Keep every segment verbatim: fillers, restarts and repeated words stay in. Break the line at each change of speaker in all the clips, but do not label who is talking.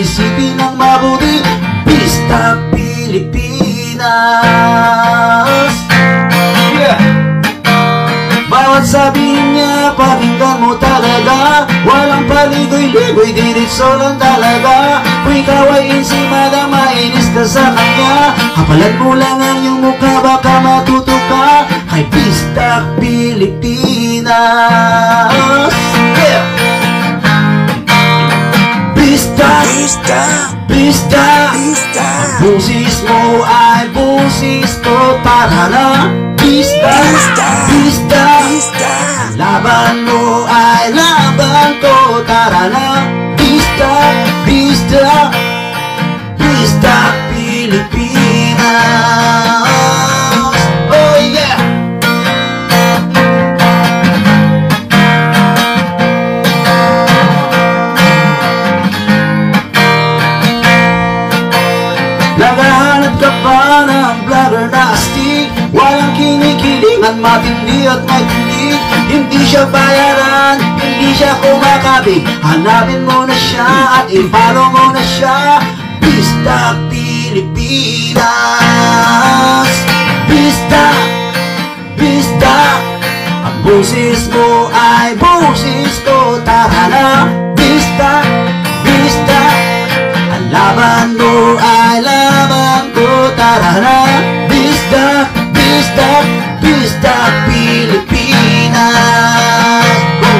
isipin ng mabuti. Pista Pilipinas. Yeah. Bawat sabihin niya, pakinggan mo talaga. Walang paligoy-ligoy, diretso lang talaga. Kung ikaw ay insimada, mainis ka sa kanya. Kapalan mo lang ang iyong mukha, baka matuto ka kay Pista Pilipinas. Yeah. Pista, Pista, Pista, Pista. Ang busis mo ay busis ko, tara na. Pista, Pista, Pista, Pista. Ang laban mo ay laban ko, tara na. Pista, Pista, Pista Pilipinas. Oh yeah. Naghahanap ka pa ng vlogger na astig, walang kinikilingan, matindi at magtinig. Hindi siya bayaran, hindi siya kumakabig. Hanapin mo na siya at i-follow mo na siya. Pista Pilipinas. Pista, Pista. Ang busis mo ay busis ko, tara na. Pista, Pista. Ang laban mo ay laban ko, tara na. Pista, Pista, Pista Pilipinas.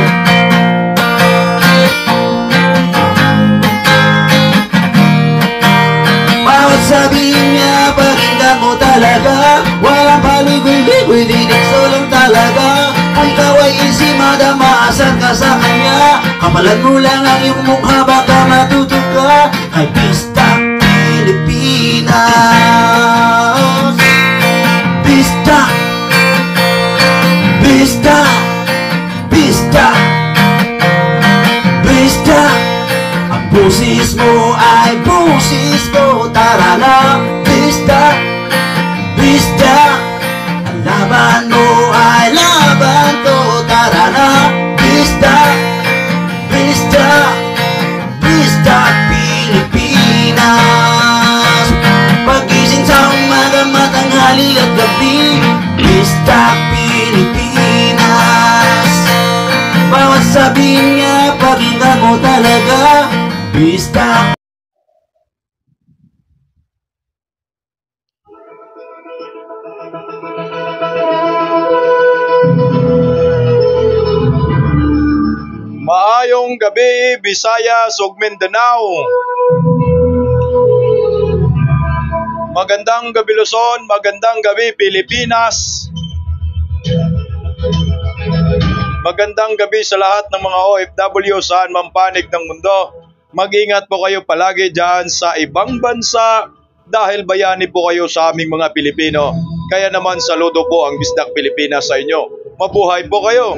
Bawat sabihin niya, pakinggan mo talaga. Walang paligoy-ligoy, diretso lang talaga. Kung ikaw ay insimada, maasan ka sa kanya. Kapalan mo lang ang iyong mukha, baka matuto ka kay Pista Pilipinas. Pista, Pista, Pista, Pista. Ang busis mo ay busis ko, tara na. Pista, Pista. Ang laban mo ay laban ko, tara na. Pista, Pista, Pista Pilipinas. Pagising sa umaga, matanghali at gabi, Pista Pilipinas. Bawat sabihin niya, pakinggan mo talaga. Pista.
Maayong gabi, Visayas ug Mindanao. Magandang gabi Luzon, magandang gabi Pilipinas. Magandang gabi sa lahat ng mga O F W saan man panig ng mundo. Mag-ingat po kayo palagi dyan sa ibang bansa dahil bayani po kayo sa aming mga Pilipino. Kaya naman saludo po ang Bisdak Pilipinas sa inyo. Mabuhay po kayo!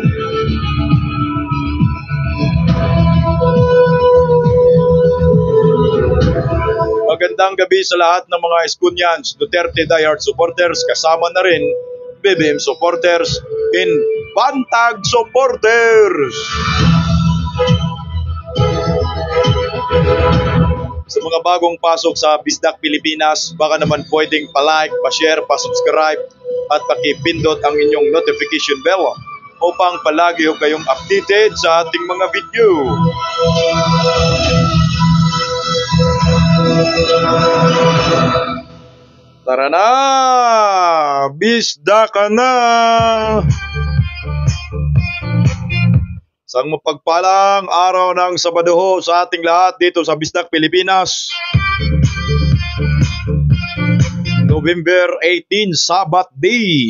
Magandang gabi sa lahat ng mga Escunyans, Duterte diehard supporters, kasama na rin B B M supporters and Bantag supporters. Sa mga bagong pasok sa Bisdak Pilipinas, baka naman pwedeng pa-like, pa-share, pa-subscribe at pakipindot ang inyong notification bell upang palagi ho kayong updated sa ating mga video. Tara na! Bisda ka na! Isang mapagpalang araw ng Sabado ho sa ating lahat dito sa Bisdak Pilipinas. November eighteenth, Sabat Day.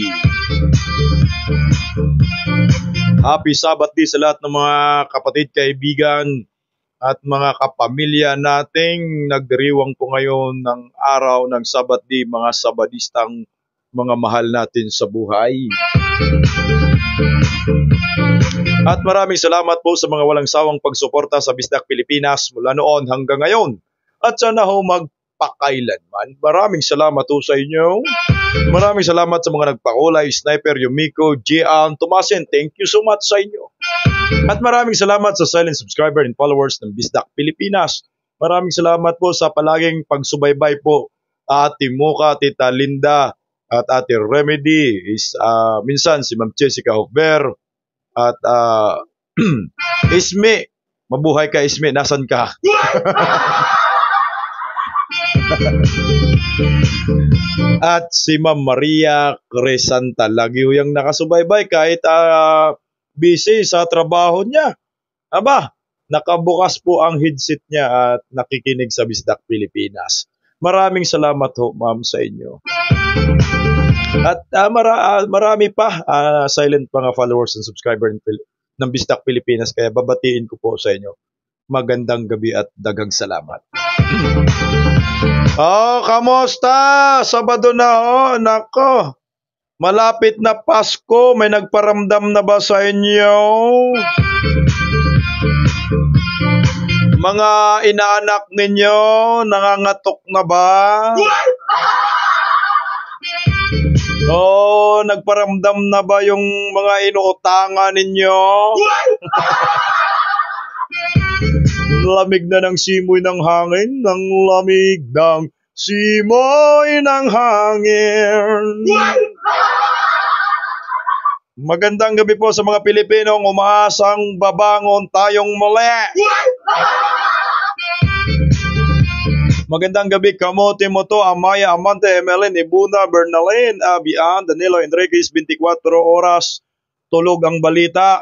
Happy Sabat Day sa lahat ng mga kapatid, kaibigan at mga kapamilya nating nagdiriwang po ngayon ng araw ng Sabat Day, mga Sabadistang mga mahal natin sa buhay. At maraming salamat po sa mga walang sawang pagsuporta sa Bisdak Pilipinas mula noon hanggang ngayon. At sana ho magpakailanman. Maraming salamat po sa inyo. Maraming salamat sa mga nagpakulay, Sniper, Yumiko, Gian, Tomasin. Thank you so much sa inyo. At maraming salamat sa silent subscriber and followers ng Bisdak Pilipinas. Maraming salamat po sa palaging pagsubaybay po. Ate Mocha, Tita Linda, at Ate Remedy, is, uh, minsan si Ma'am Jessica Hofber, at uh, Isme. Mabuhay ka, Isme. Nasaan ka? At si Ma'am Maria Cresanta. Lagi yung nakasubaybay kahit uh, busy sa trabaho niya. Aba, nakabukas po ang headset niya at nakikinig sa Bisdak Pilipinas. Maraming salamat ho, ma'am, sa inyo. At uh, mara, uh, marami pa uh, silent mga followers and subscribers ng Bisdak Pilipinas, kaya babatiin ko po sa inyo. Magandang gabi at daghang salamat. Oh, kamusta? Sabado na ho, nako. Malapit na Pasko, may nagparamdam na ba sa inyo? Mga inaanak ninyo, nangangatok na ba? Oh, nagparamdam na ba yung mga inuutangan ninyo? Lamig na ng simoy ng hangin, ng lamig ng simoy ng hangin. Magandang gabi po sa mga Pilipinong umaasang babangon tayong muli. Magandang gabi, Kamote Moto, Amaya, Amante, Emeline, Ibuna, Bernalyn, Abian, Danilo, Enriquez, twenty-four oras, tulog ang balita.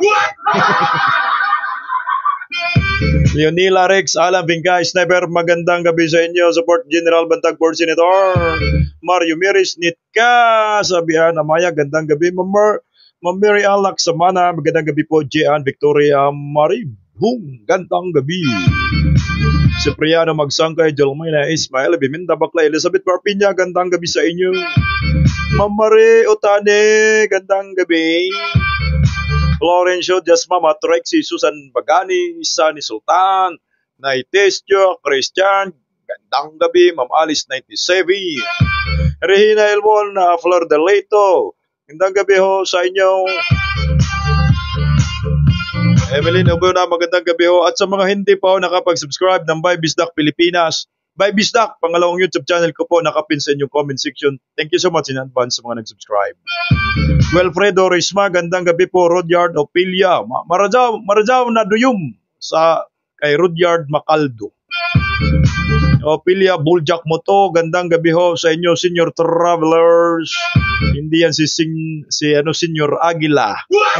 Leonila Rex, Alan Vingay, Sniper, magandang gabi sa inyo. Support General Bantag for Senator Mario Miris, Nitka, Sabihan, Amaya, gandang gabi, Mamar. Ma'am Mary Alak Samana, magandang gabi po. Jean Victoria Maribung, gandang gabi. Cipriano Magsangkay, Jolmina Ismail, Biminda Bakla, Elizabeth Parpinya, gandang gabi sa inyo. Ma'am Marie Otane, gandang gabi. Florencio Jasmama Trexie, Susan Bagani, Sunny Sultan, Naitestio, Christian, gandang gabi. Ma'am Alice ninety-seven, Regina Elmon, uh, Flor de Leito, gandang gabi ho sa inyo. Evelyn Ubuna, magandang gabi ho. At sa mga hindi pa ho nakapag-subscribe ng By Bisdak Pilipinas, By Bisdak, pangalawang YouTube channel ko po, nakapin sa inyong comment section. Thank you so much in advance sa mga nag-subscribe. Wilfredo Risma, gandang gabi po. Rudyard Opilia, Marajaw, Marajaw na duyum sa kay Rudyard Macaldo. Opilia Buljak Moto, gandang gabi ho sa inyo, Senior Travelers. Hindi yan si, sing, si ano, Senior Aguila.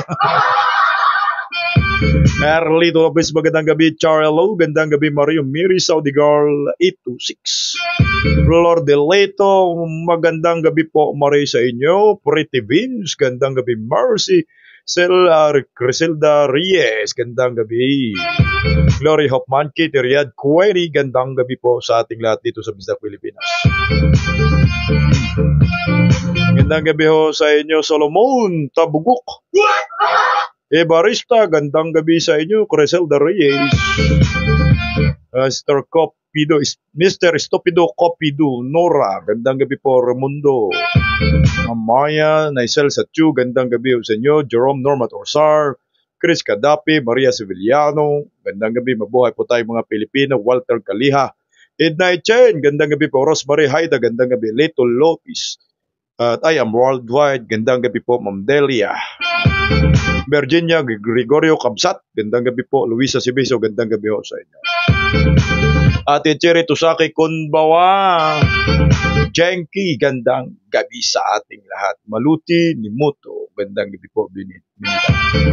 Erlito Lopez, magandang gabi. Charlo, gandang gabi. Mario Miri, Saudi Girl eight two six. Flor de Leto, magandang gabi po, Marie, sa inyo. Pretty Vince, gandang gabi. Mercy Sel, uh, Criselda Reyes, gandang gabi. Glory Hopman, Kitty Riyad Query, gandang gabi po sa ating lahat dito sa Bisdak Pilipinas. Gandang gabi ho sa inyo, Solomon Tabugok. Ebarista, gandang gabi sa inyo, Criselda Reyes. Uh, Mister Copido, Mister Stupido Copido, Nora, gandang gabi po, Ramundo. Amaya, Naisel Satchu, gandang gabi sa inyo, Jerome Norma Torsar, Chris Cadapi, Maria Sevillano, gandang gabi, mabuhay po tayo mga Pilipino, Walter Kaliha, Edna Chen, gandang gabi po, Rosemary Haida, gandang gabi, Leto Lopez, at I am worldwide, gandang gabi po, Ma'am Delia. Virginia Gregorio Kabsat, gandang gabi po. Luisa Sibiso, gandang gabi ho sa inyo. Ate Cherry Tusaki Kunbawa, Jenky, gandang gabi sa ating lahat. Maluti Nimuto, gandang gabi po. Binit, binita.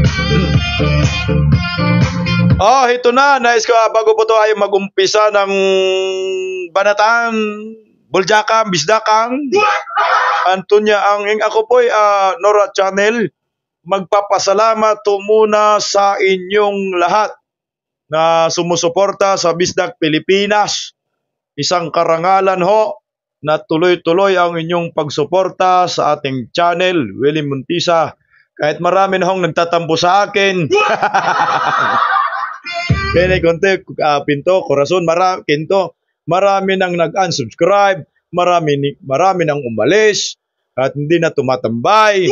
Oh, ito na. Nais ko, bago po ito ay mag-umpisa ng banatan, buljakang, bisdakang, Antonia ang ako po ay uh, Nora Channel. Magpapasalamat to muna sa inyong lahat na sumusuporta sa Bisdak Pilipinas. Isang karangalan ho na tuloy-tuloy ang inyong pagsuporta sa ating channel, Willie Montisa. Kahit marami na hong nagtatampo sa akin. Kaya konti, uh, pinto, korason, marami, kinto, marami nang nag-unsubscribe, marami, marami nang umalis, at hindi na tumatambay.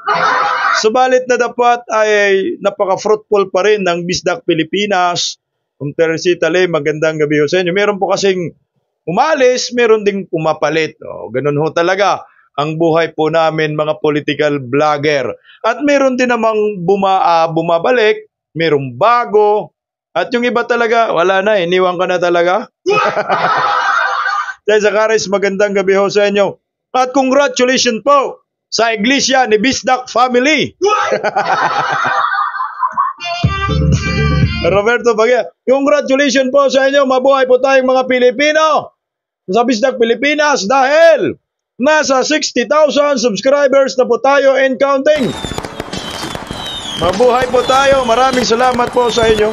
Subalit na dapat ay napaka-fruitful pa rin ng Bisdak Pilipinas Ma'am Teresita Lee, magandang gabi ho sa inyo. Meron po kasing umalis, meron ding pumapalit. O, ganun ho talaga ang buhay po namin mga political vlogger. At meron din namang buma, uh, bumabalik, merong bago. At yung iba talaga, wala na, iniwan ka na talaga. Jai Zacaris, magandang gabi ho sa inyo. At congratulations po sa iglesia ni Bisdak family. Roberto Bagia, congratulations po sa inyo. Mabuhay po tayong mga Pilipino sa Bisdak Pilipinas dahil nasa sixty thousand subscribers na po tayo and counting. Mabuhay po tayo. Maraming salamat po sa inyo.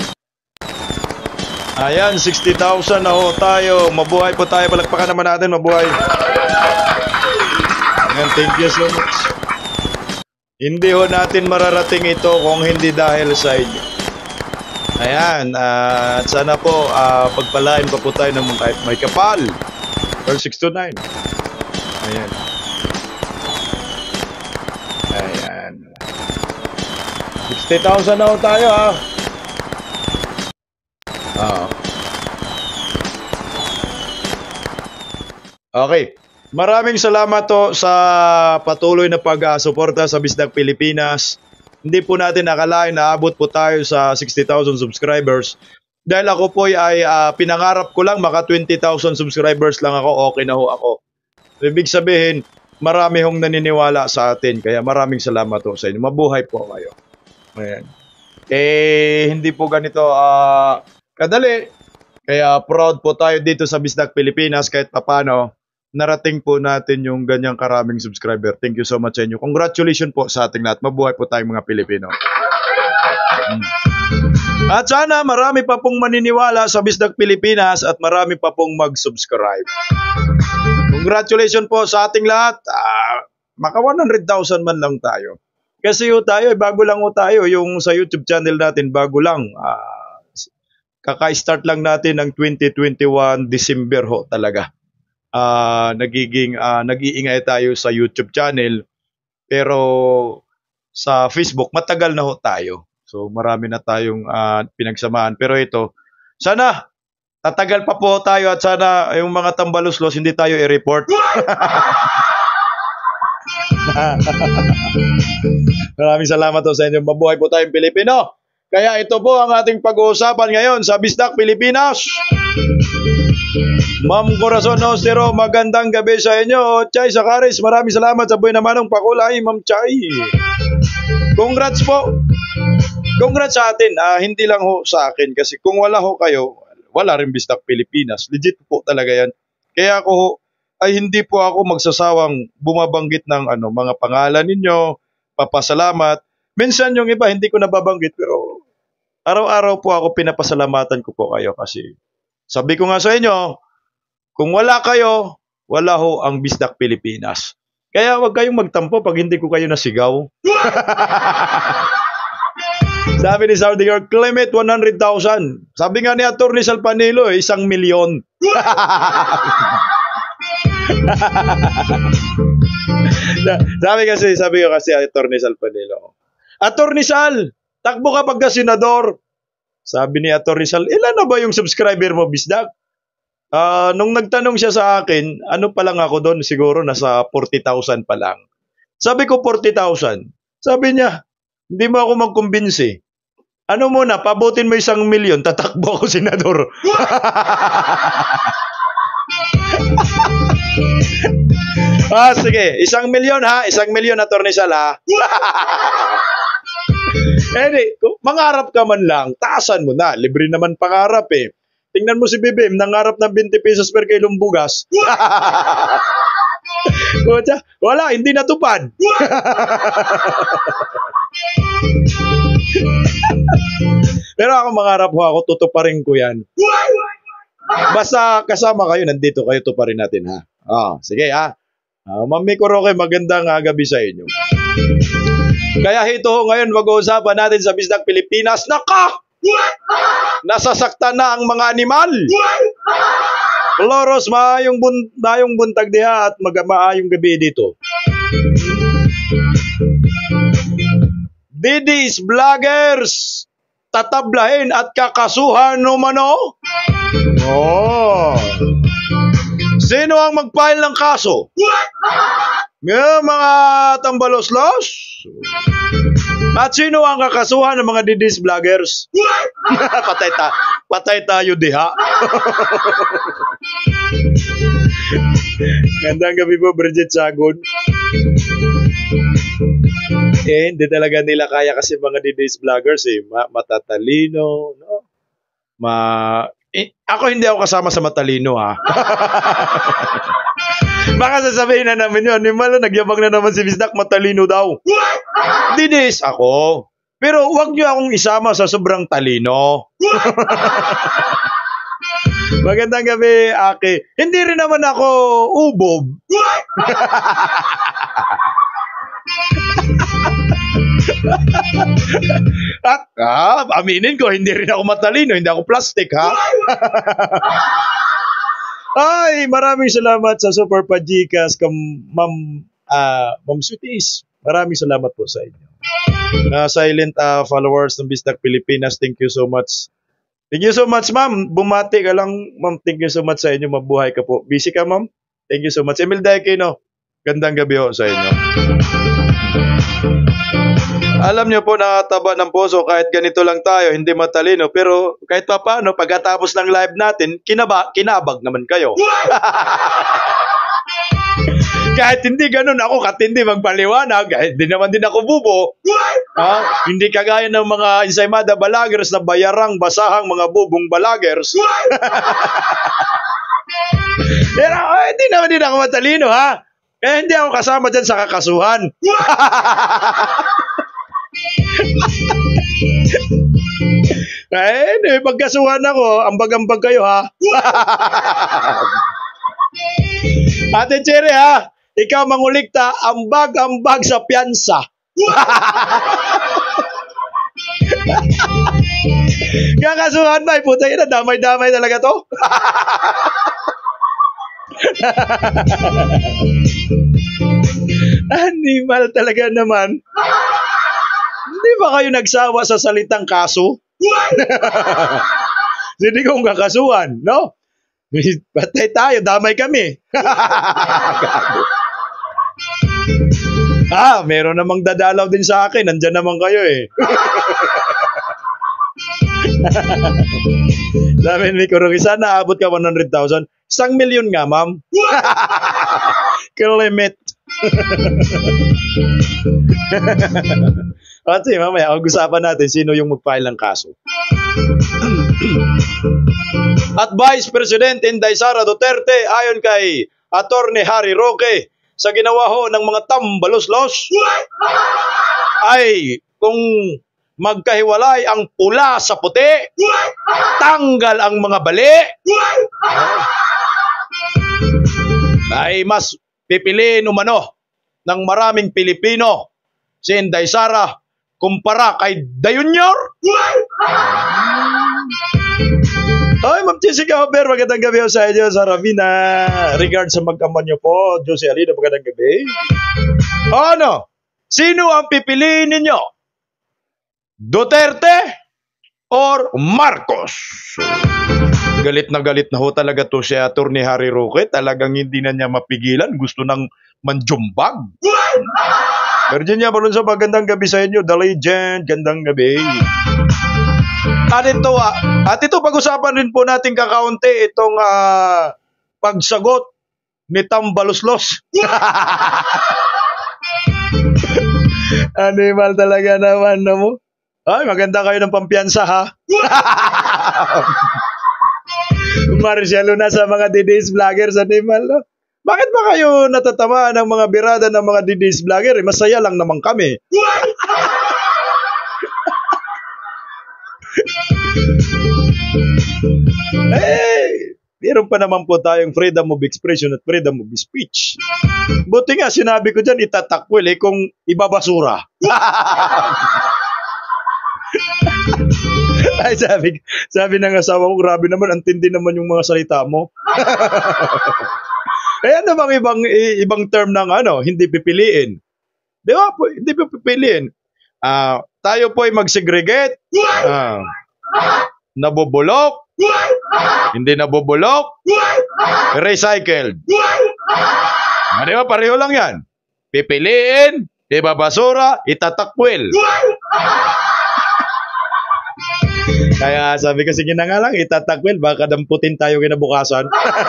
Ayan, sixty thousand na ho tayo. Mabuhay po tayo. Palakpakan naman natin. Mabuhay. Ayan, thank you so much. Hindi ho natin mararating ito kung hindi dahil sa inyo. Ayan, uh, at sana po uh, pagpalain pa po tayo ng kahit may kapal. Verse six to nine. Ayan. Ayan. sixty thousand na ho tayo ha. Ah. Okay. Maraming salamat to sa patuloy na pag-suporta sa Bisdak Pilipinas. Hindi po natin nakalain na abot po tayo sa sixty thousand subscribers. Dahil ako po ay uh, pinangarap ko lang maka twenty thousand subscribers lang ako, okay na ho ako. Ibig sabihin, marami hong naniniwala sa atin. Kaya maraming salamat ho sa inyo. Mabuhay po kayo. Ayan. Eh, hindi po ganito uh, kadali. Kaya proud po tayo dito sa Bisdak Pilipinas kahit papano. Narating po natin yung ganyang karaming subscriber. Thank you so much sa inyo. Congratulations po sa ating lahat. Mabuhay po tayong mga Pilipino. Hmm. At sana marami pa pong maniniwala sa Bisdak Pilipinas at marami pa pong mag-subscribe. Congratulations po sa ating lahat. Uh, maka one hundred thousand man lang tayo. Kasi yung tayo, bago lang ho tayo. Yung sa YouTube channel natin, bago lang. Uh, kaka-start lang natin ng twenty twenty-one December ho talaga. Uh, nagiging uh, nag-iingay tayo sa YouTube channel. Pero sa Facebook, matagal na ho tayo. So marami na tayong uh, pinagsamahan. Pero ito, sana tatagal pa po tayo at sana yung mga tambaluslos hindi tayo i-report. Maraming salamat po sa inyo. Mabuhay po tayong Pilipino. Kaya ito po ang ating pag-uusapan ngayon sa Bisdak Pilipinas. Ma'am Corazon Ostero, magandang gabi sa inyo. Jai Zacaris, maraming salamat sa buhay naman ng pakulay, Ma'am Chai. Congrats po. Congrats sa atin, ah, hindi lang ho sa akin kasi kung wala ho kayo, wala rin Bisdak Pilipinas. Legit po talaga yan. Kaya ako ho, ay hindi po ako magsasawang bumabanggit ng ano, mga pangalan ninyo, papasalamat. Minsan yung iba hindi ko nababanggit pero araw-araw po ako pinapasalamatan ko po kayo kasi sabi ko nga sa inyo, kung wala kayo, wala ho ang Bisdak Pilipinas. Kaya wag kayong magtampo pag hindi ko kayo nasigaw. Sabi ni Saudi Girl, claim it one hundred thousand. Sabi nga ni Atty. Salpanilo, eh, isang milyon. sabi kasi, sabi ko kasi Atty. Salpanilo, Atty. Sal, takbo ka pagka senador. Sabi ni Atty. Sal, ilan na ba yung subscriber mo, Bisdak? Uh, nung nagtanong siya sa akin, ano pa lang ako doon, siguro nasa forty thousand pa lang. Sabi ko forty thousand. Sabi niya, hindi mo ako magkumbinsi. Ano muna, pabutin mo isang milyon, tatakbo ako senador. Ah, sige, isang milyon ha, isang milyon na Atty. Sal ha. Eh, mangarap ka man lang, taasan mo na, libre naman pangarap eh. Tingnan mo si Bibim, nangarap ng twenty pesos per kilong bugas. Wala, hindi natupad. Pero ako mangarap ho ako, tutuparin ko yan. Basta kasama kayo, nandito kayo, tuparin natin ha. Oh, sige ha. Uh, Mami Kuroke, magandang uh, gabi sa inyo. Kaya ito ho ngayon, mag-uusapan natin sa Bisdak Pilipinas. Naka! Nasasaktan na ang mga animal. Loros, maayong, bun maayong buntag diha at mag maayong gabi dito. Didis Vloggers, tatablahin at kakasuhan no mano? Oh. Sino ang mag-file ng kaso? Ng mga tambaloslos? At sino ang kakasuhan ng mga didis vloggers? patay, ta patay tayo diha. Gandang gabi po, Bridget Sagon. Eh, hindi talaga nila kaya kasi mga didis vloggers eh. Ma matatalino, no? Ma eh, ako hindi ako kasama sa matalino ha. Baka sasabihin na namin yun, Nimalo, nagyabang na naman si Bisdak, matalino daw. Didis ako. Pero huwag niyo akong isama sa sobrang talino. Magandang gabi, Aki. Hindi rin naman ako ubob. At, ah, aminin ko, hindi rin ako matalino, hindi ako plastic, ha? Ay, maraming salamat sa Super Pajikas, kam Ma'am uh, Ma'am Sweeties. Maraming salamat po sa inyo. Uh, silent uh, followers ng Bisdak Pilipinas, thank you so much. Thank you so much, ma'am. Bumati ka lang, ma'am. Thank you so much sa inyo. Mabuhay ka po. Busy ka, ma'am? Thank you so much. Emil Daikino, gandang gabi ho sa inyo. Alam niyo po, nakataba ng puso kahit ganito lang tayo, hindi matalino. Pero kahit pa paano, pagkatapos ng live natin, kinaba, kinabag naman kayo. Kahit hindi ganun ako katindi magpaliwanag, kahit hindi naman din ako bubo. Ha? Hindi kagaya ng mga Ensaymada balagers na bayarang basahang mga bubong balagers. Pero oh, hindi naman din ako matalino, ha? Kaya hindi ako kasama dyan sa kakasuhan. Eh, hindi, pagkasuhan ako, ambag-ambag kayo, ha? Ate Cherry, ha? Ikaw mangulikta, ambag-ambag sa piyansa. Kakasuhan ba? Puta ina, damay-damay talaga to. Animal talaga naman. Hindi ba kayo nagsawa sa salitang kaso? Hindi kong kakasuhan, no? Patay tayo, damay kami. Ah, meron namang dadalaw din sa akin. Nandyan naman kayo eh. Sabi ni Kurong, sana abot ka one hundred thousand. Isang milyon nga, ma'am. Kilimit. At sige, mamaya, pag-usapan natin sino yung mag-file ng kaso. At Vice President Inday Sara Duterte, ayon kay Attorney Harry Roque, sa ginawa ho ng mga tambaloslos, ay kung magkahiwalay ang pula sa puti, tanggal ang mga bali, ay mas pipiliin umano ng maraming Pilipino si Inday Sara kumpara kay Dayunyor. Ay, Ma'am Jessica Hober, magandang gabi sa inyo sa Ravina. Regard sa magkaman nyo po, Josie Alina, magandang gabi. Ano? Sino ang pipiliin ninyo? Duterte or Marcos? Galit na galit na ho talaga to si Attorney Harry Roque. Talagang hindi na niya mapigilan. Gusto nang manjumbag. Virginia Balonzo, magandang gabi sa inyo. The Legend, gandang gabi. At ito, ah, at ito pag-usapan rin po natin kakaunti itong uh, pagsagot ni Tambaloslos. Animal talaga naman na mo. Ay, maganda kayo ng pampiyansa, ha? Marcialo na sa mga Didis vloggers, animal, no? Bakit ba kayo natatamaan ng mga birada ng mga Didis vlogger? Eh, masaya lang naman kami. Eh, meron pa naman po tayong freedom of expression at freedom of speech. Buti nga, sinabi ko dyan, itatakwil eh kung ibabasura. Ay, sabi, sabi ng asawa ko, grabe naman, antindi naman yung mga salita mo. Eh, ano bang ibang, ibang term ng ano, hindi pipiliin? Di ba po, hindi pipiliin. Ah, uh, tayo po ay mag-segregate. Ah, nabubulok, hindi nabubulok, recycled. Ah, di ba? Pareho lang yan. Pipiliin, ibabasura, itatakwil. Kaya sabi ko, sige na nga lang, itatakwil, baka damputin tayo kinabukasan.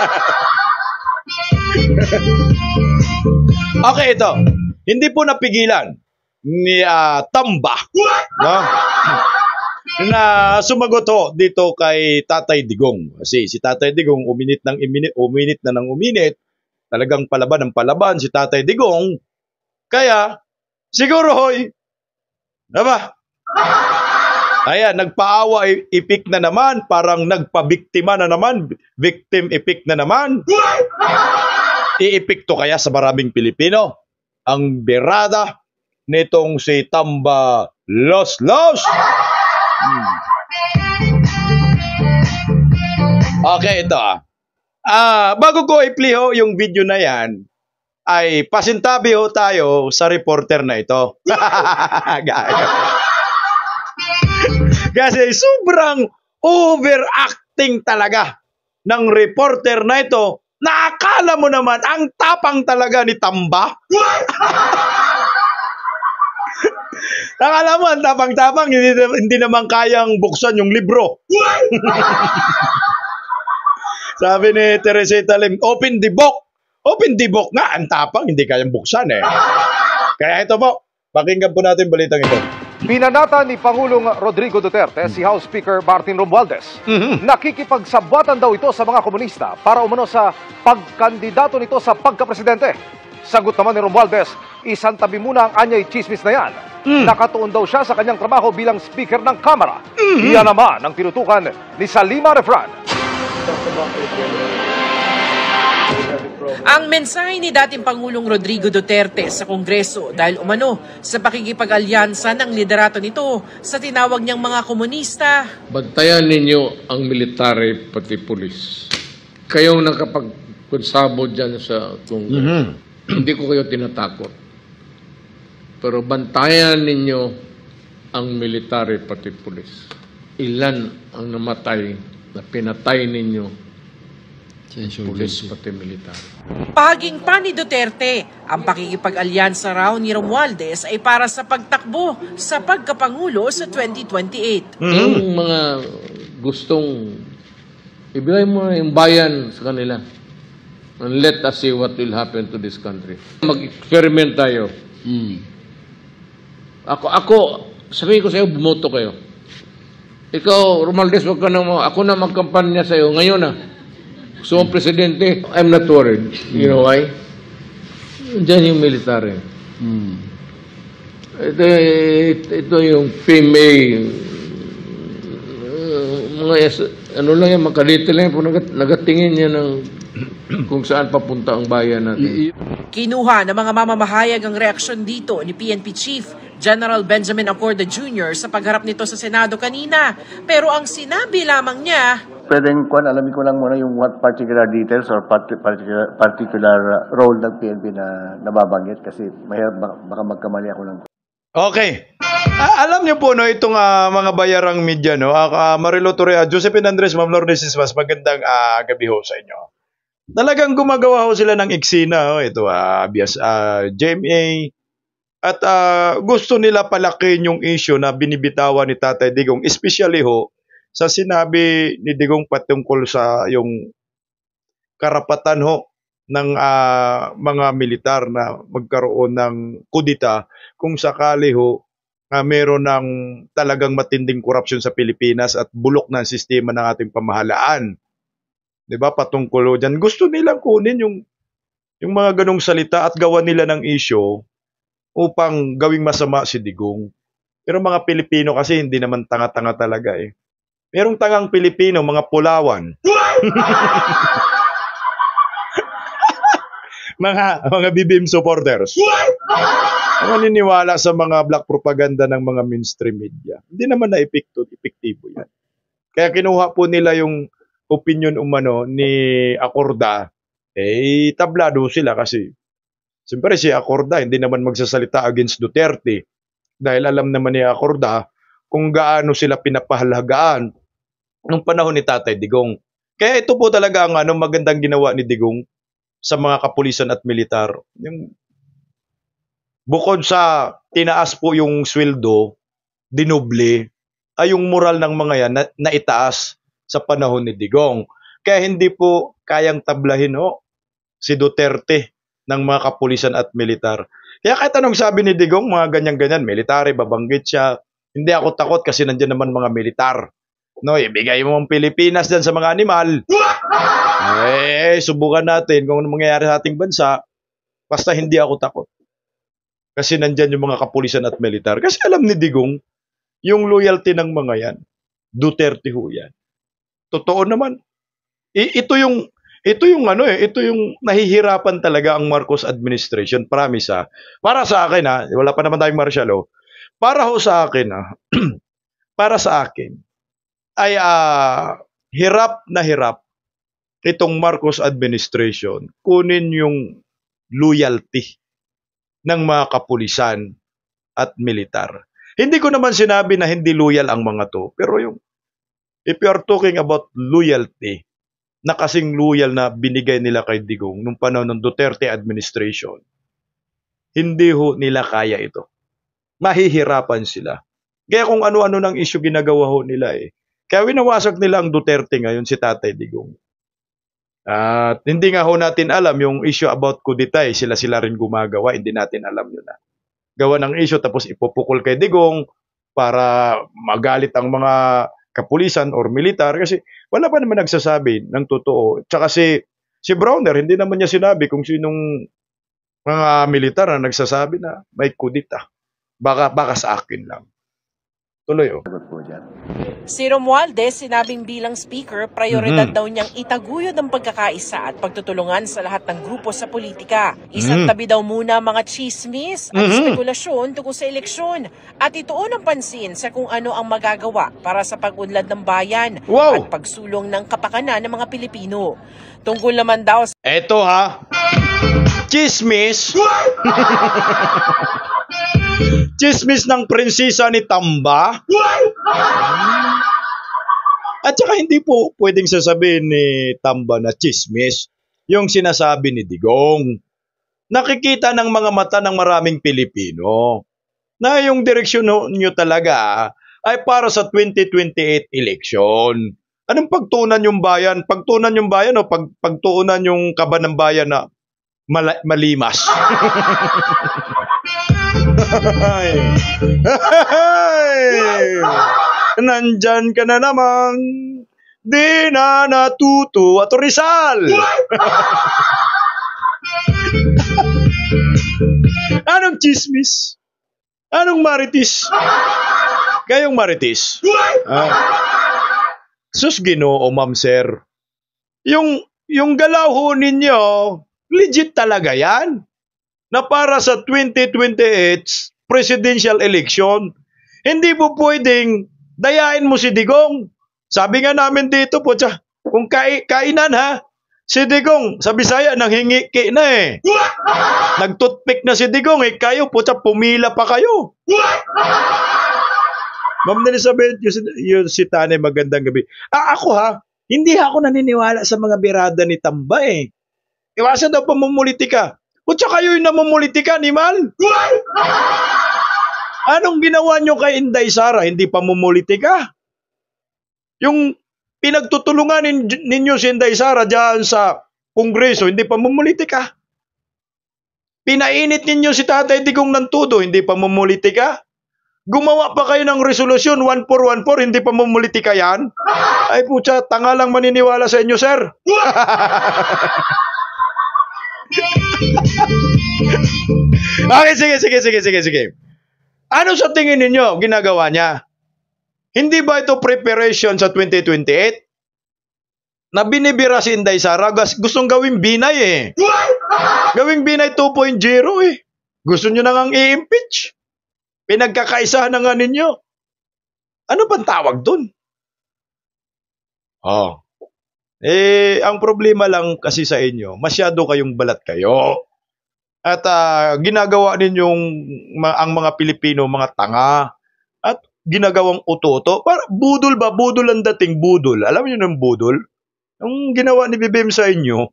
Okay, ito. Hindi po napigilan ni uh, Tamba, no? Na sumagot ho dito kay Tatay Digong. Kasi si Tatay Digong uminit ng uminit, uminit na ng uminit. Talagang palaban ng palaban si Tatay Digong. Kaya, siguro hoy, diba? Ayan, nagpaawa ipik na naman, parang nagpabiktima na naman, victim ipik na naman. Iipik to kaya sa maraming Pilipino ang berada nitong si Tamba Los Los. Hmm. Okay, ito ah. Ah, bago ko i-play ho yung video na yan, ay pasintabi ho tayo sa reporter na ito. Kasi sobrang overacting talaga ng reporter na ito. Nakakala mo naman, ang tapang talaga ni Tamba. Nakakala mo, ang tapang-tapang, hindi, hindi naman kayang buksan yung libro. Sabi ni Teresita Lim, open the book. Open the book nga, ang tapang, hindi kayang buksan eh. Kaya ito po, pakinggan po natin balitang ito.
Binanata ni Pangulong Rodrigo Duterte si House Speaker Martin Romualdez. Mm-hmm. Nakikipagsabwatan daw ito sa mga komunista para umano sa pagkandidato nito sa pagkapresidente. Sagot naman ni Romualdez, isang tabi muna ang anyay chismis na yan. Mm. Nakatuon daw siya sa kanyang trabaho bilang Speaker ng Kamara. Mm-hmm. Iyan naman ang tinutukan ni Salima Refran.
Ang mensahe ni dating Pangulong Rodrigo Duterte sa Kongreso dahil umano sa pakikipag-alyansa ng liderato nito sa tinawag niyang mga komunista.
Bantayan ninyo ang military pati pulis. Kayong nakapagkunsabo dyan sa Kongreso. Mm-hmm. Hindi ko kayo tinatakot. Pero bantayan ninyo ang military pati pulis. Ilan ang namatay na pinatay ninyo? Pulis pati militar.
Pahaging pa ni Duterte, ang pakikipag-alyansa raw ni Romualdez ay para sa pagtakbo sa pagkapangulo sa twenty twenty-eight.
Mm-hmm. Ang mga gustong ibigay mo yung bayan sa kanila. And let us see what will happen to this country. Mag-experiment tayo. Mm. Ako, ako, sabihin ko sa iyo, bumoto kayo. Ikaw, Romualdez, wag ka na mo. Ako na magkampanya sa iyo. Ngayon na. So, ang presidente, I'm not worried. You know why? Diyan yung military. Hmm. Ito, ito, ito yung P M A. Uh, mga, ano lang yan, makalito lang yan. Nagat, nagatingin niya ng kung saan papunta ang bayan natin.
Kinuha ng mga mamamahayag ang reaksyon dito ni P N P Chief General Benjamin Acorda Junior sa pagharap nito sa Senado kanina. Pero ang sinabi lamang niya,
pwedeng kung alamin ko lang muna yung what particular details or particular, particular role ng P N P na nababanggit kasi mahirap baka, baka magkamali ako ng...
Okay. Uh, alam niyo po, no, itong uh, mga bayarang media, no, uh, Marilo Torrea, Josephine Andres, Ma'am Lourdes Ismas, magandang uh, gabi ho sa inyo. Talagang gumagawa ho sila ng eksena, oh, ito, uh, bias, uh, J M A, at uh, gusto nila palakin yung issue na binibitawan ni Tatay Digong, especially ho, sa sinabi ni Digong patungkol sa yung karapatan ho ng uh, mga militar na magkaroon ng kudita kung sakali ho uh, meron ng talagang matinding korupsyon sa Pilipinas at bulok ng sistema ng ating pamahalaan. 'Di ba? Patungkol ho diyan. Gusto nilang kunin yung yung mga ganong salita at gawan nila ng issue upang gawing masama si Digong. Pero mga Pilipino kasi hindi naman tanga-tanga talaga eh. Merong tangang Pilipino, mga Pulawan. mga mga B B M supporters. Naniniwala sa mga black propaganda ng mga mainstream media. Hindi naman na-epekto, epektibo yan. Kaya kinuha po nila yung opinion umano ni Acorda. Eh, tablado sila kasi. Siyempre si Acorda, hindi naman magsasalita against Duterte. Dahil alam naman ni Acorda kung gaano sila pinapahalagaan nung panahon ni Tatay Digong. Kaya ito po talaga ang ano, magandang ginawa ni Digong sa mga kapulisan at militar. Yung, bukod sa tinaas po yung sweldo, dinoble, ay yung moral ng mga yan na, na itaas sa panahon ni Digong. Kaya hindi po kayang tablahin ho, si Duterte ng mga kapulisan at militar. Kaya kahit anong sabi ni Digong, mga ganyan-ganyan, military, babanggit siya, hindi ako takot kasi nandiyan naman mga militar. No, ibigay mo ang Pilipinas dyan sa mga animal. Eh, subukan natin kung ano mangyayari sa ating bansa. Basta hindi ako takot. Kasi nandyan yung mga kapulisan at militar. Kasi alam ni Digong, yung loyalty ng mga yan, Duterte ho yan. Totoo naman. I- ito yung ito yung ano eh, ito yung nahihirapan talaga ang Marcos administration, promise ha. Para sa akin ha, wala pa naman tayong martial law. Para ho sa akin ha, para sa akin ay uh, hirap na hirap itong Marcos administration kunin yung loyalty ng mga kapulisan at militar. Hindi ko naman sinabi na hindi loyal ang mga to, pero yung if you are talking about loyalty, na kasing loyal na binigay nila kay Digong nung panahon ng Duterte administration, hindi ho nila kaya ito. Mahihirapan sila. Kaya kung ano-ano ng issue ginagawa ho nila eh. Kaya winawasak nila ang Duterte ngayon, si Tatay Digong. At hindi nga ho natin alam yung issue about kudita eh. Sila-sila rin gumagawa, hindi natin alam yun na. Gawa ng issue tapos ipupukol kay Digong para magalit ang mga kapulisan or militar kasi wala pa naman nagsasabi ng totoo. Tsaka si, si Browner, hindi naman niya sinabi kung sinong mga militar na nagsasabi na may kudita. Baka, baka sa akin lang. Tuloy oh.
Si Romualdez, sinabing bilang speaker, prioridad
Mhm.
daw niyang itaguyod ang pagkakaisa at pagtutulungan sa lahat ng grupo sa politika. Isang
Mhm.
tabi daw muna mga chismis at
Mhm.
spekulasyon tungkol sa eleksyon at ituon ang pansin sa kung ano ang magagawa para sa pag-unlad ng bayan
Wow!
at pagsulong ng kapakanan ng mga Pilipino. Tungkol naman daw sa
Eto ha. Chismis. Chismis ng prinsesa ni Tamba. At saka hindi po pwedeng sasabihin ni Tamba na chismis yung sinasabi ni Digong. Nakikita ng mga mata ng maraming Pilipino na yung direksyon nyo talaga ay para sa twenty twenty-eight election. Anong pagtuunan yung bayan? Pagtuunan yung bayan o pag, pagtuunan yung kaba ng bayan na mala, malimas? Ay. Ay. Nandyan ka na naman, di na natuto at Rizal. Anong chismis? Anong maritis? Kayong maritis? Ah. Sus Ginoo, ma'am sir. Yung, yung galaw ho ninyo, legit talaga yan. Na para sa twenty twenty-eight presidential election, hindi po pwedeng dayain mo si Digong. Sabi nga namin dito po, tsa, kung kai kainan ha, si Digong, sa Bisaya, nanghingi ki na eh. Nagtutpik na si Digong eh, kayo po, tsa, pumila pa kayo. Ma'am Elizabeth, yung, yung si Tane, magandang gabi. Ah, ako ha, hindi ako naniniwala sa mga birada ni Tamba eh. Iwasan daw pamumulitika. O tsaka kayo yung namumulitika ni Mal. Anong ginawa nyo kay Inday Sara? Hindi pamumulitika? Yung pinagtutulungan nin, ninyo si Inday Sara dyan sa Kongreso, hindi pamumulitika? Pinainit ninyo si Tatay Digong ng tudo, hindi pamumulitika? Gumawa pa kayo ng resolusyon one four one four, hindi pamumulitika yan? Ay putya, tanga lang maniniwala sa inyo, sir. Okay, sige, sige, sige, sige, sige. Ano sa tingin ninyo ginagawa niya? Hindi ba ito preparation sa twenty twenty-eight? Na binibira si Inday Sara, gustong gawing binay eh. Gawing binay two point oh eh. Gusto nyo na ngang i-impeach. Pinagkakaisahan na nga ninyo. Ano bang tawag dun? Oh. Eh, ang problema lang kasi sa inyo, masyado kayong balat kayo. At ah, ginagawa ninyong ma- ang mga Pilipino mga tanga at ginagawang uto-uto. Para budol ba? Budol ang dating budol. Alam niyo ng budol? Yung ginawa ni B B M sa inyo.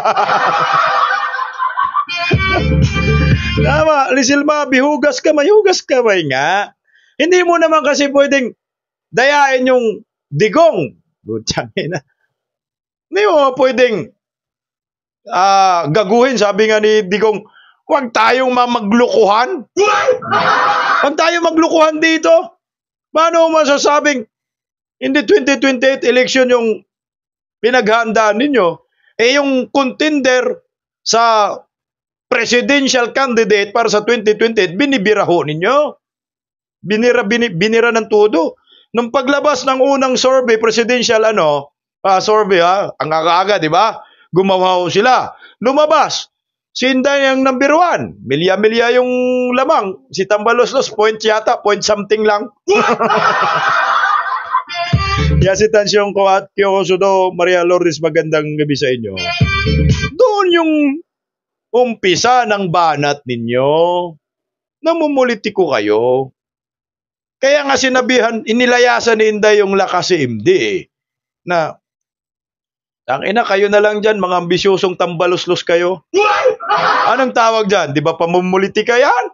Tama, Rizal Mabi, hugas kamay, hugas kamay nga. Hindi mo naman kasi pwedeng dayain yung digong. Butang ina. Hindi mo pwedeng ah, gaguhin, sabi nga ni Digong, huwag tayong mamaglukuhan. Huwag tayong maglukuhan dito. Paano mo masasabing hindi twenty twenty-eight election yung pinaghandaan ninyo? Eh yung contender sa presidential candidate para sa twenty twenty-eight, binibira ho ninyo. Binira, bini, binira ng todo. Nung paglabas ng unang survey, presidential ano, ah, survey ha, ang aga-aga, di ba? Gumawa ho sila. Lumabas. Si Inday ang number one. Milya-milya yung lamang. Si Tambaloslos, point yata, point something lang. Kaya si Tansyong ko at Kyokosudo, Maria Lourdes, magandang gabi sa inyo. Doon yung umpisa ng banat ninyo. Namumulitiko kayo. Kaya nga sinabihan, inilayasan ni Inday yung lakas si M D eh, na ang ina, kayo na lang dyan, mga ambisyosong tambaloslos kayo. Anong tawag dyan? Di ba pamumulitika yan?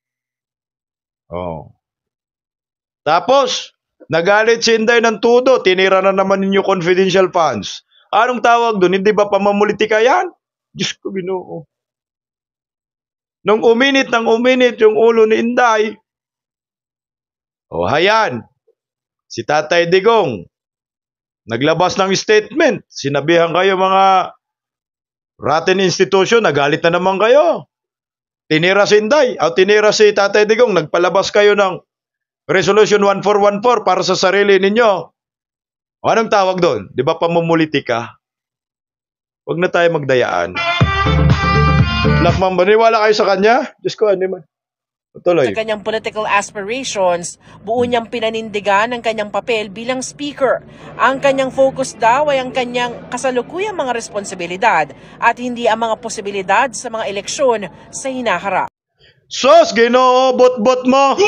Oh. Tapos, nagalit si Inday ng tudo, tinira na naman ninyo confidential funds. Anong tawag doon? Hindi ba pamumulitika yan? Diyos ko, Ginoo. Nung uminit ng uminit yung ulo ni Inday, oh, hayan, si Tatay Digong, naglabas ng statement. Sinabihan kayo mga rotten institution, nagalit na naman kayo. Tinira si Inday, o tinira si Tatay Digong, nagpalabas kayo ng Resolution one four one four para sa sarili ninyo. O anong tawag doon? Di ba pamumulitika? Huwag na tayo magdayaan. Lakman, maniwala kayo sa kanya? Diyos ko, ano man. Tuloy.
Sa kanyang political aspirations, buo niyang pinanindigan ang kanyang papel bilang speaker. Ang kanyang focus daw ay ang kanyang kasalukuyang mga responsibilidad at hindi ang mga posibilidad sa mga eleksyon sa hinaharap.
Sos, Ginoo, bot-bot mo!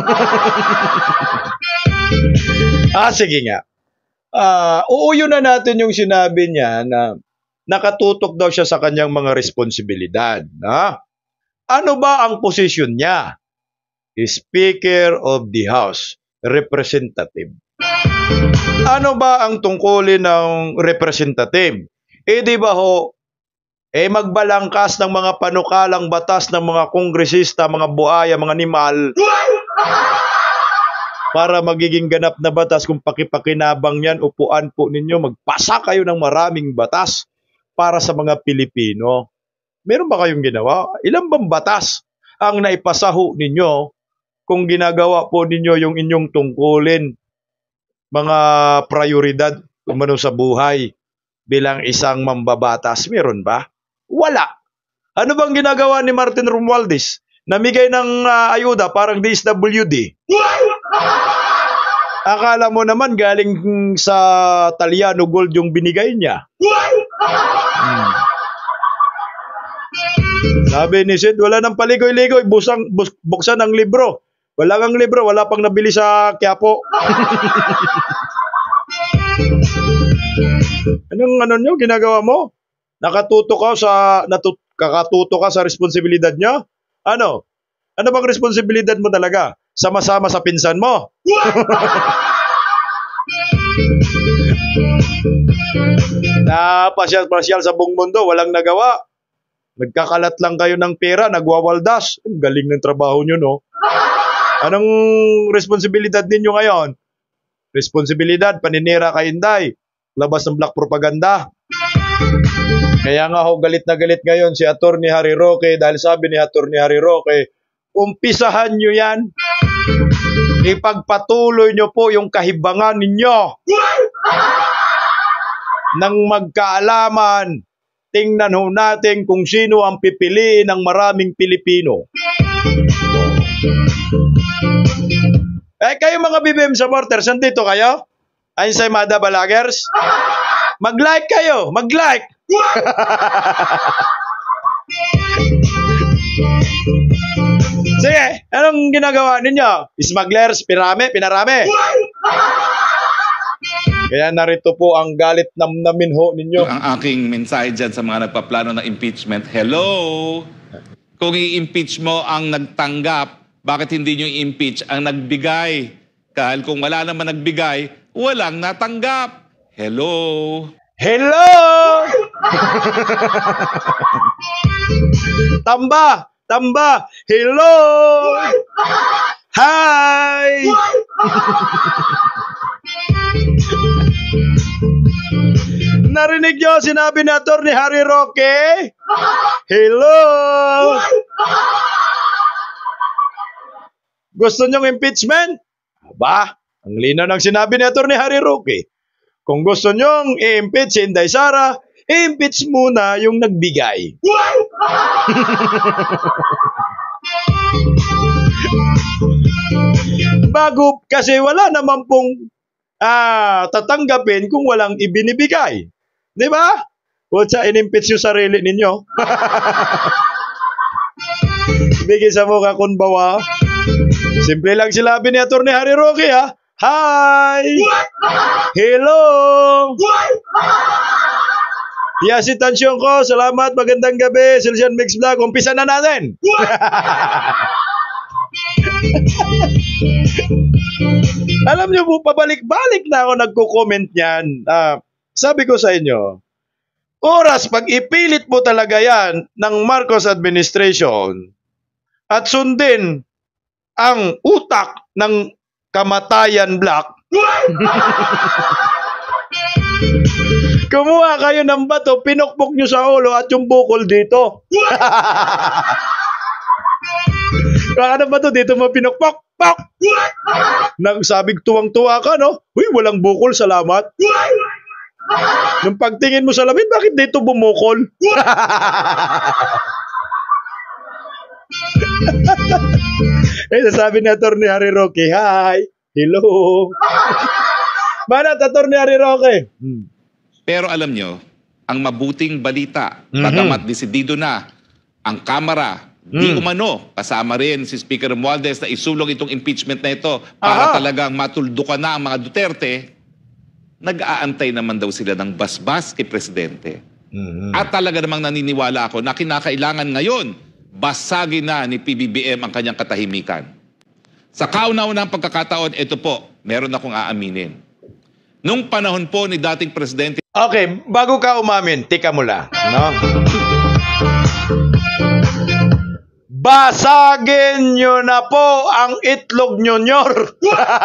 ah, sige nga. Uh, uuyo na natin yung sinabi niya na nakatutok daw siya sa kanyang mga responsibilidad. Ha? Ano ba ang posisyon niya? Speaker of the House, Representative. Ano ba ang tungkulin ng representative? Eh di ba ho, eh magbalangkas ng mga panukalang batas ng mga kongresista, mga buaya, mga animal, para magiging ganap na batas. Kung pakipakinabang yan, upuan po ninyo, magpasa kayo ng maraming batas para sa mga Pilipino. Meron ba kayong ginawa? Ilan bang batas ang naipasaho ninyo kung ginagawa po ninyo yung inyong tungkulin, mga prioridad umano sa buhay bilang isang mambabatas? Meron ba? Wala. Ano bang ginagawa ni Martin Romualdez? Namigay ng uh, ayuda, parang D S W D. Akala mo naman galing sa Taliano Gold yung binigay niya. Hmm. Sabi ni Sid, wala nang paligoy-ligoy, busang, bus, buksan ang libro. Wala kang libro, wala pang nabili sa Quiapo. Anong ano nyo, ginagawa mo? Nakatuto ka sa, natut, kakatuto ka sa responsibilidad nyo? Ano? Ano bang responsibilidad mo talaga? Sama-sama sa pinsan mo? Na pasyal-pasyal sa buong mundo, walang nagawa. Nagkakalat lang kayo ng pera, nagwawaldas. Ang galing ng trabaho nyo, no? Anong responsibilidad ninyo ngayon? Responsibilidad, paninira kay Inday. Labas ng black propaganda. Kaya nga ho, galit na galit ngayon si Attorney Harry Roque dahil sabi ni Attorney Harry Roque, umpisahan nyo yan. Ipagpatuloy nyo po yung kahibangan ninyo nang magkaalaman. Tingnan ho natin kung sino ang pipiliin ng maraming Pilipino. Eh, kayo mga B B M supporters, nandito kayo? Ayun Mada Balagers? Mag-like kayo! Mag-like! Sige, anong ginagawa ninyo? Smugglers, pirame, pinarame. Kaya narito po ang galit namnamin ho ninyo.
Ang aking mensahe dyan sa mga nagpaplano ng impeachment, hello! Kung i-impeach mo ang nagtanggap, bakit hindi nyo i-impeach ang nagbigay? Dahil kung wala naman nagbigay, walang natanggap. Hello!
Hello! Tamba! Tamba! Hello! Hi! Narinig niyo sinabi na ni Harry Roque? Hello! Gusto niyong impeachment? Aba, ang linaw ng sinabi ni ni Harry Roque. Kung gusto niyong i-impeach si Inday Sara, i-impeach muna yung nagbigay. Bago, kasi wala naman pong ah, tatanggapin kung walang ibinibigay. Di ba? Kutsa, in-impeach yung sarili ninyo. Bigay sa mukha kung bawa. Simple lang sinabi ni Atty. Harry Roque, ha? Hi! Hello! Yasi tansyon ko, salamat, magandang gabi. Silsian Mix Vlog, umpisa na natin. Alam niyo po, pabalik-balik na ako nagko-comment niyan. Ah, sabi ko sa inyo, oras pag ipilit mo talaga yan ng Marcos administration at sundin ang utak ng Kamatayan Black, kumuha kayo ng bato, pinukpok nyo sa ulo at yung bukol dito. Kaya ba ito? Dito mo pinukpok. Pok! Nang sabing tuwang-tuwa ka, no? Uy, walang bukol, salamat. Nung pagtingin mo sa lamin, bakit dito bumukol? Eh, sabi ni Atty. Harry Roque, hi, hello. Manat, Atty. Harry Roque. Hmm.
Pero alam nyo, ang mabuting balita,
Mhm.
bagamat desidido na ang Kamara, di
Mm.
umano, kasama rin si Speaker Romualdez na isulong itong impeachment na ito para
Aha.
talagang matuldukan na ang mga Duterte, nag-aantay naman daw sila ng basbas kay Presidente.
Mhm.
At talaga namang naniniwala ako na kinakailangan ngayon, basagin na ni P B B M ang kanyang katahimikan. Sa kauna-unang pagkakataon, ito po, meron akong aaminin. Nung panahon po ni dating Presidente
Okay, bago ka umamin, tika mo lang, no? Basagin nyo na po ang itlog nyo, nyor.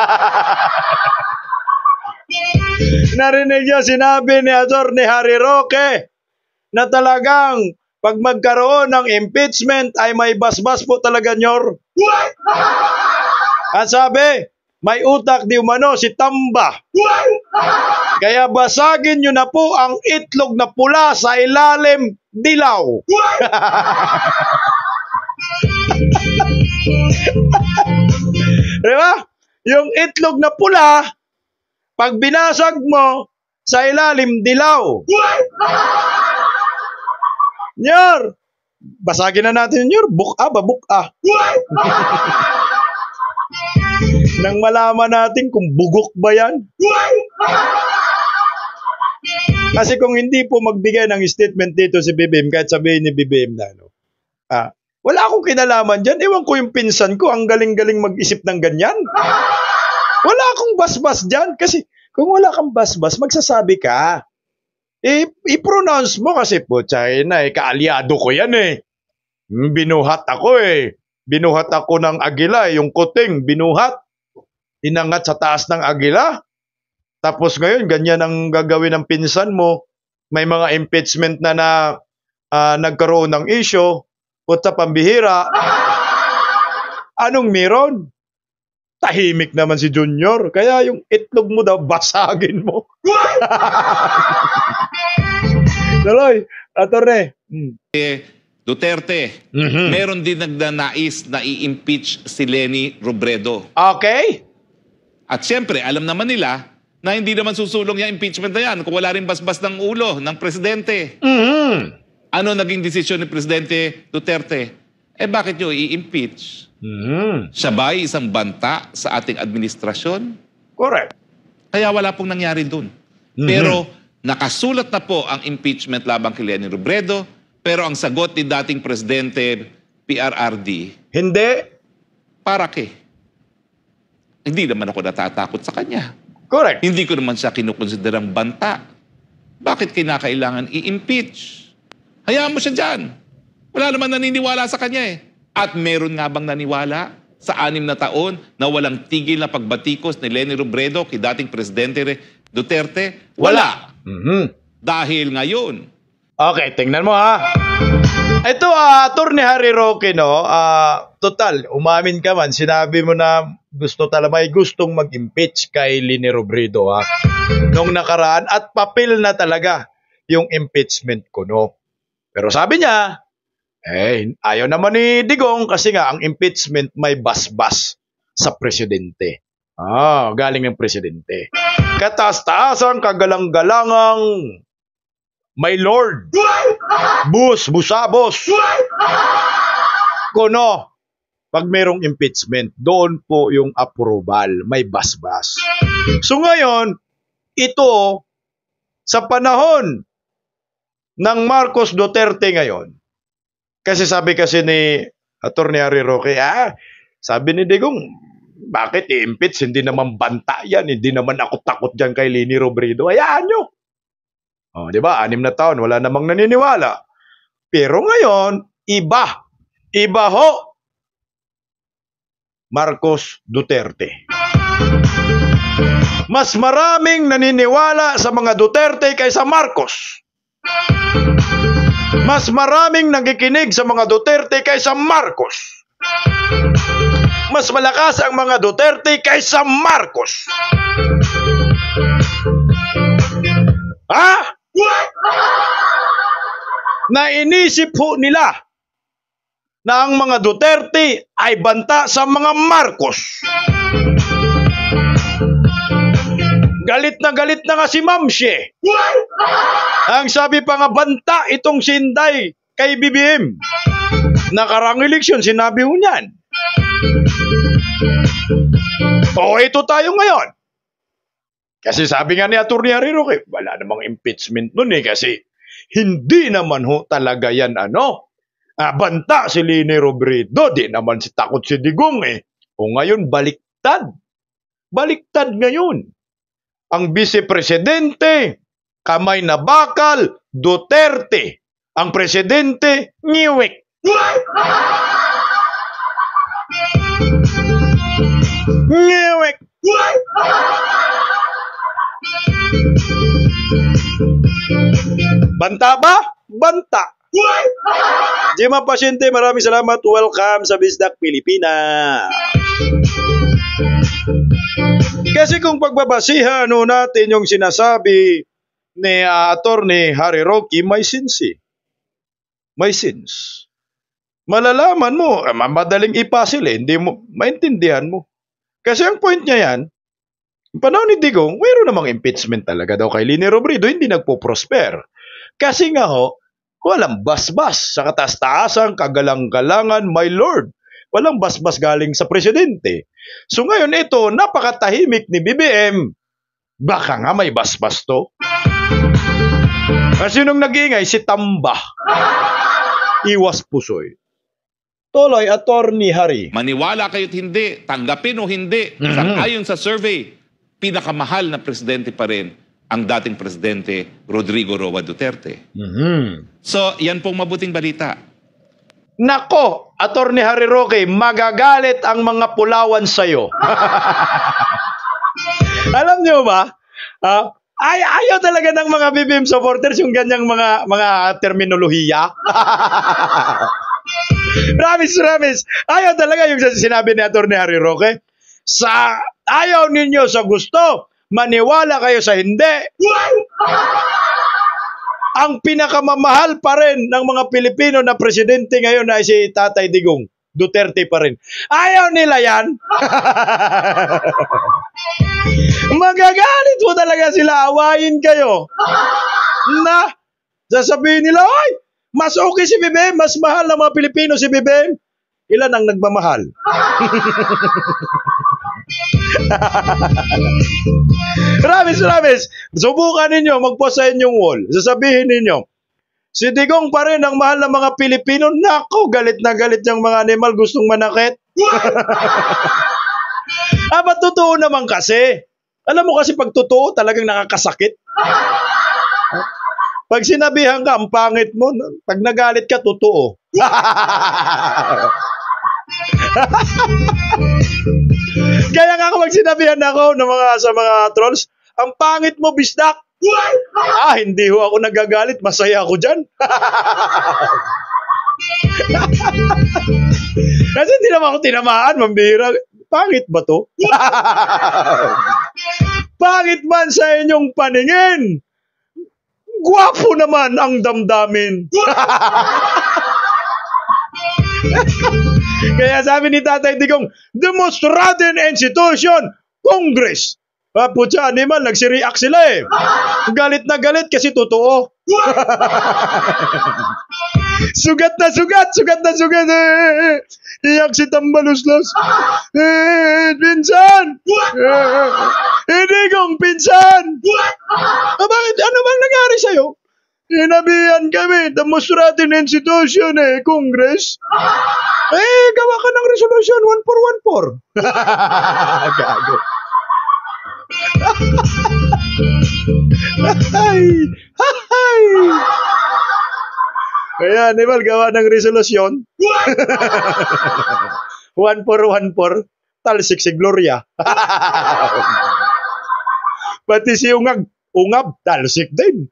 Narinig niyo sinabi ni Atty. Harry Roque na talagang pag magkaroon ng impeachment ay may basbas po talaga, nyor. At sabi, may utak di umano si Tamba. Kaya basagin nyo na po ang itlog na pula sa ilalim dilaw. Diba? Yung itlog na pula, pag binasag mo sa ilalim dilaw. Nyor, basagin na natin, Nyor. Buka ba? Buka. Nang malaman natin kung bugok ba yan. Kasi kung hindi po magbigay ng statement dito si B B M, kahit sabihin ni B B M na, no, ah, wala akong kinalaman dyan. Ewan ko yung pinsan ko, ang galing-galing mag-isip ng ganyan. Wala akong basbas dyan. Kasi kung wala kang basbas, magsasabi ka. I- i-pronounce mo kasi po, China, eh, kaalyado ko yan eh. Binuhat ako eh. Binuhat ako ng agila, yung kuting, binuhat. Inangat sa taas ng agila. Tapos ngayon, ganyan ang gagawin ng pinsan mo. May mga impeachment na na uh, nagkaroon ng issue. Puta pambihira. Anong meron? Tahimik naman si Junior. Kaya yung itlog mo daw, basagin mo. Tuloy, Atty. Hmm.
Duterte,
Mhm.
meron din nagnanais na i-impeach si Leni Robredo.
Okay?
At siyempre, alam naman nila na hindi naman susulong yung impeachment na yan kung wala rin basbas ng ulo ng Presidente.
Mhm.
Ano naging desisyon ni Presidente Duterte? Eh bakit nyo i-impeach?
Mhm.
Siya ba ay isang banta sa ating administrasyon?
Correct.
Kaya wala pong nangyari dun. Pero nakasulat na po ang impeachment labang kay Leni Robredo, pero ang sagot ni dating Presidente P R R D,
Hindi.
para ke? Hindi naman ako natatakot sa kanya.
Correct.
Hindi ko naman siya kinukonsiderang banta. Bakit kinakailangan i-impeach? Hayaan mo siya dyan. Wala naman naniniwala sa kanya eh. At meron nga bang naniwala sa anim na taon na walang tigil na pagbatikos ni Leni Robredo kay dating Presidente Duterte? Wala.
Mhm.
Dahil ngayon,
Okay, tingnan mo ha. Ito, ah, Attorney Harry Roque, no? Ah, total, umamin ka man, sinabi mo na gusto talaga, may gustong mag-impeach kay Leni Robredo, ha? Nung nakaraan, at papel na talaga yung impeachment ko, no? Pero sabi niya, eh, ayaw naman ni Digong kasi nga ang impeachment may basbas sa presidente. Ah, galing ng presidente. Kataas-taasang kagalang-galangang my lord, bus, busabos, kuno, pag merong impeachment, doon po yung approval, may basbas. So ngayon, ito, sa panahon ng Marcos Duterte ngayon, kasi sabi kasi ni Attorney Harry Roque, ah, sabi ni Digong, bakit i-impeach? Hindi naman banta yan, hindi naman ako takot dyan kay Leni Robredo. Hayaan nyo. Oh, di ba? Anim na taon, wala namang naniniwala. Pero ngayon, iba. Iba ho. Marcos Duterte. Mas maraming naniniwala sa mga Duterte kaysa Marcos. Mas maraming nakikinig sa mga Duterte kaysa Marcos. Mas malakas ang mga Duterte kaysa Marcos. Ha? Na inisip po nila na ang mga Duterte ay banta sa mga Marcos. Galit na galit na nga si Mamsie. Ang sabi pa nga, banta itong si Inday kay B B M. Nakarang eleksyon, sinabi ho niyan. O ito tayo ngayon. Kasi sabi nga ni Atty. Harry Roque, wala namang impeachment nun eh kasi hindi naman ho talaga yan ano. Ah, banta si Leni Robredo, di naman si takot si Digong eh. O ngayon baliktad. Baliktad ngayon. Ang vice-presidente, kamay na bakal, Duterte. Ang presidente, ngiwik. Ngiwik. Banta ba? Banta. Jema Pasyente, maraming salamat. Welcome sa Bisdak Pilipinas. Kasi kung pagbabasihan no, natin yung sinasabi ni uh, Attorney Harry Roque, may sense eh. May sense. Malalaman mo, eh, madaling ipasil eh, hindi mo, maintindihan mo. Kasi ang point niya yan, ang panahon ni Digong, mayroon namang impeachment talaga daw kay Leni Robredo, hindi nagpo-prosper. Kasi nga ho, walang basbas sa kataas-taasang kagalang-galangan, my lord. Walang basbas galing sa presidente. So ngayon ito, napakatahimik ni B B M. Baka nga may basbas to. Kasi nung nag-iingay, si Tamba. Iwas pusoy. Tuloy, Attorney Harry.
maniwala kayo't hindi, tanggapin o hindi,
Mhm.
sang-ayon sa survey, pinakamahal na presidente pa rin ang dating presidente Rodrigo Roa Duterte.
Mhm.
So, yan pong mabuting balita.
Nako, Attorney Harry Roque, magagalit ang mga Pulawan sa'yo. Alam niyo ba? Ah, ay ayaw talaga ng mga B B M supporters yung ganyang mga mga terminolohiya. Ramis, ramis. Ayaw talaga yung sinabi ni Attorney Harry Roque. Sa ayaw ninyo sa gusto, maniwala kayo sa hindi. Ang pinakamamahal pa rin ng mga Pilipino na presidente ngayon ay si Tatay Digong. Duterte pa rin. Ayaw nila yan. Magagalit mo talaga sila. Awayin kayo. Na, sasabihin nila, ay, mas okay si B B M, mas mahal ng mga Pilipino si B B M. ilan ang nagmamahal? Ramis, Ramis, subukan ninyo, magpost sa inyong wall. Sasabihin ninyo, si Digong pa rin ang mahal ng mga Pilipino. Nako, galit na galit yung mga animal, gustong manakit. Ah, ba't totoo naman kasi? Alam mo kasi pag totoo, talagang nakakasakit. Pag sinabihan ka, ang pangit mo, pag nagalit ka, totoo. Kaya nga kapag sinabihan ako ng mga, sa mga trolls, ang pangit mo, bisdak. Ah, hindi ho ako nagagalit, masaya ako dyan. Kasi hindi naman ako tinamaan, mambihira. Pangit ba to? Pangit man sa inyong paningin. Gwapo naman ang damdamin. Kaya sabi ni Tatay Digong, the most rotten institution, Congress. Ah, putya, animal, nagsi-react sila eh. Galit na galit kasi totoo. Sugat na sugat, sugat na sugat eh. Iyak si Tambaluslos. Eh, pinsan. Eh, eh, Digong, pinsan. Ah, bakit? Ano bang nangyari sa'yo? Inabihan kami, the most rotten institution eh, Congress. Eh, gawa ka ng resolution one four one four. Gago. Hay! Hay! Kaya, Nimal, gawa ng resolusyon. one four one four, talsik si Gloria. Pati si Ungag, Ungab, talsik din.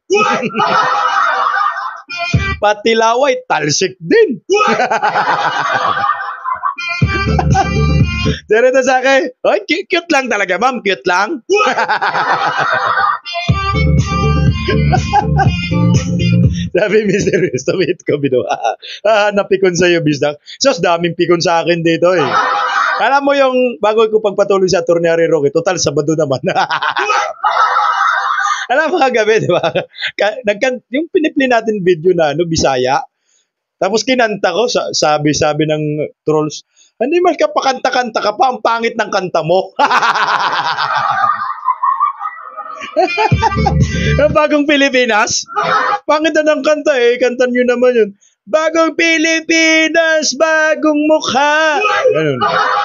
Pati Laway, talsik din. Direto sa akin, oy, cute lang talaga, ma'am, cute lang. Sabi, Mister Risto, wait ko, bino. Ah, napikon sa'yo, bisdak. Sos, daming pikon sa akin dito eh. Alam mo yung, bago ko pagpatuloy sa Atty. Harry Roque, total, Sabado naman. Alam mo kagabi, di ba? Nagkan, yung pinipli natin video na, no, Bisaya. Tapos kinanta ko, sabi-sabi ng trolls, hindi man ka pakanta-kanta ka pa, ang pangit ng kanta mo. Ang Bagong Pilipinas, pangit na ng kanta eh, kantan nyo naman yun. Bagong Pilipinas, bagong mukha. Ganun.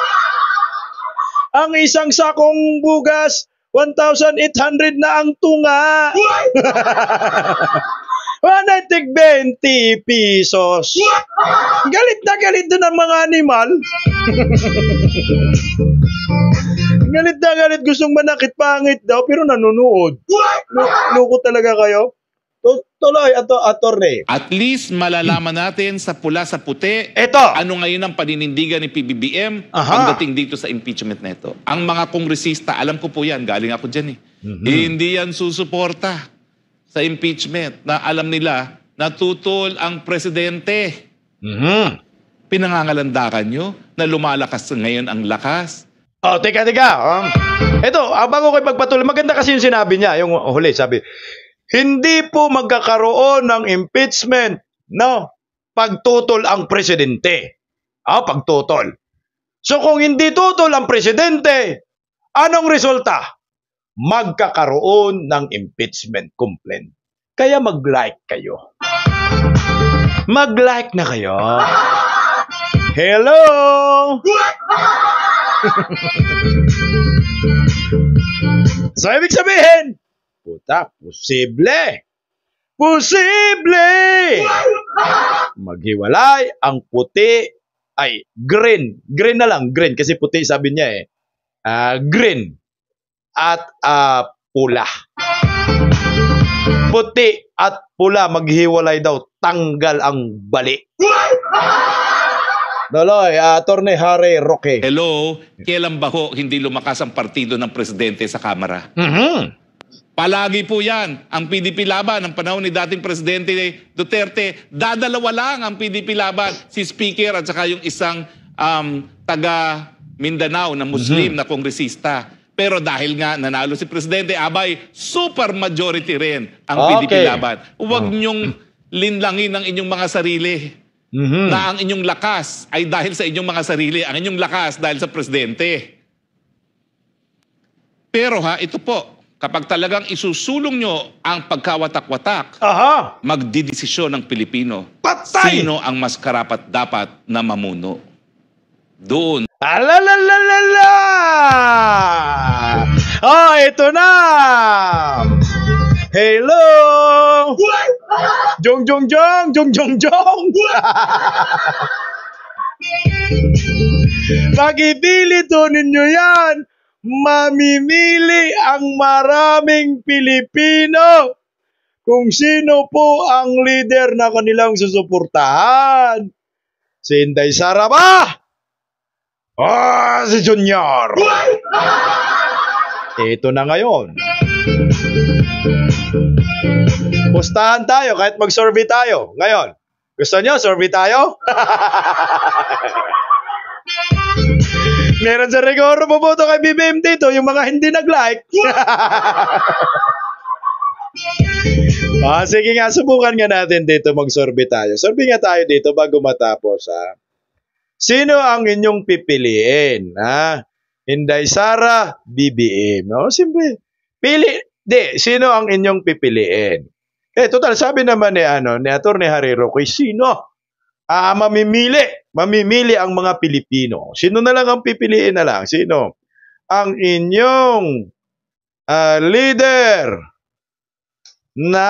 Ang isang sakong bugas, one thousand eight hundred na ang tunga. one hundred twenty pesos. Galit na galit doon ang mga animal. Galit na galit, gustong manakit, pangit daw, pero nanonood. Loko talaga kayo. Tuloy, ato, attorney.
At least malalaman natin sa pula sa puti
Ito.
ano ngayon ang paninindigan ni P B B M
Aha.
pagdating dito sa impeachment neto. Ang mga kongresista, alam ko po yan, galing ako dyan eh.
Mhm.
Hindi yan susuporta sa impeachment na alam nila na tutol ang presidente.
Mhm.
Pinangangalandakan nyo na lumalakas ngayon ang lakas.
Oh, teka, teka. Um, ito, ah, bago ko ipagpatuloy, maganda kasi yung sinabi niya, yung huli, sabi, hindi po magkakaroon ng impeachment, no, pagtutol ang presidente. Ah, pagtutol. So kung hindi tutol ang presidente, anong resulta? Magkakaroon ng impeachment complaint. Kaya mag-like kayo. Mag-like na kayo. Hello! So, ibig sabihin, puta, posible. Posible! Maghiwalay ang puti, ay, green. Green na lang, green. Kasi puti, sabi niya eh. Uh, green. At uh, pula. Puti at pula, maghiwalay daw. Tanggal ang bali. Doloy, uh, Atty. Harry Roque.
Hello, kailan ba ho hindi lumakas ang partido ng presidente sa Kamara?
Mhm.
Palagi po yan. Ang P D P laban, ang panahon ni dating Presidente Duterte, dadalawa lang ang P D P laban. Si Speaker at saka yung isang um, taga Mindanao na Muslim mm-hmm. na kongresista. Pero dahil nga nanalo si Presidente, abay, super majority rin ang okay. P D P laban. Huwag oh. niyong linlangin ang inyong mga sarili.
Mhm.
na ang inyong lakas ay dahil sa inyong mga sarili, ang inyong lakas dahil sa presidente. Pero ha, ito po, kapag talagang isusulong nyo ang pagkawatak-watak,
Aha!
magdidesisyon ng Pilipino.
Patay!
Sino ang mas karapat-dapat na mamuno? Doon.
Alalalala! Oh, ito na! Hello! Jong, jong, jong! Jong, jong, jong! Pag-ipili to ninyo yan, mamimili ang maraming Pilipino kung sino po ang leader na kanilang susuportahan. Si Inday Sara ba? Ah, si Junior. Ito na ngayon. Pustahan tayo kahit mag-survey tayo. Ngayon, gusto nyo survey tayo? Meron sa Rigoro boboto kay B B M dito, yung mga hindi nag-like. Ah, sige nga, subukan nga natin dito mag-survey tayo. Survey nga tayo dito bago matapos, ha. Sino ang inyong pipiliin, ha? Inday Sara, B B M. Oh, simple. Pili, di, sino ang inyong pipiliin? Eh, total, sabi naman ni, ano, ni Atty. Harry Roque, sino? Ah, mamimili. Mamimili ang mga Pilipino. Sino na lang ang pipiliin na lang? Sino? Ang inyong uh, leader na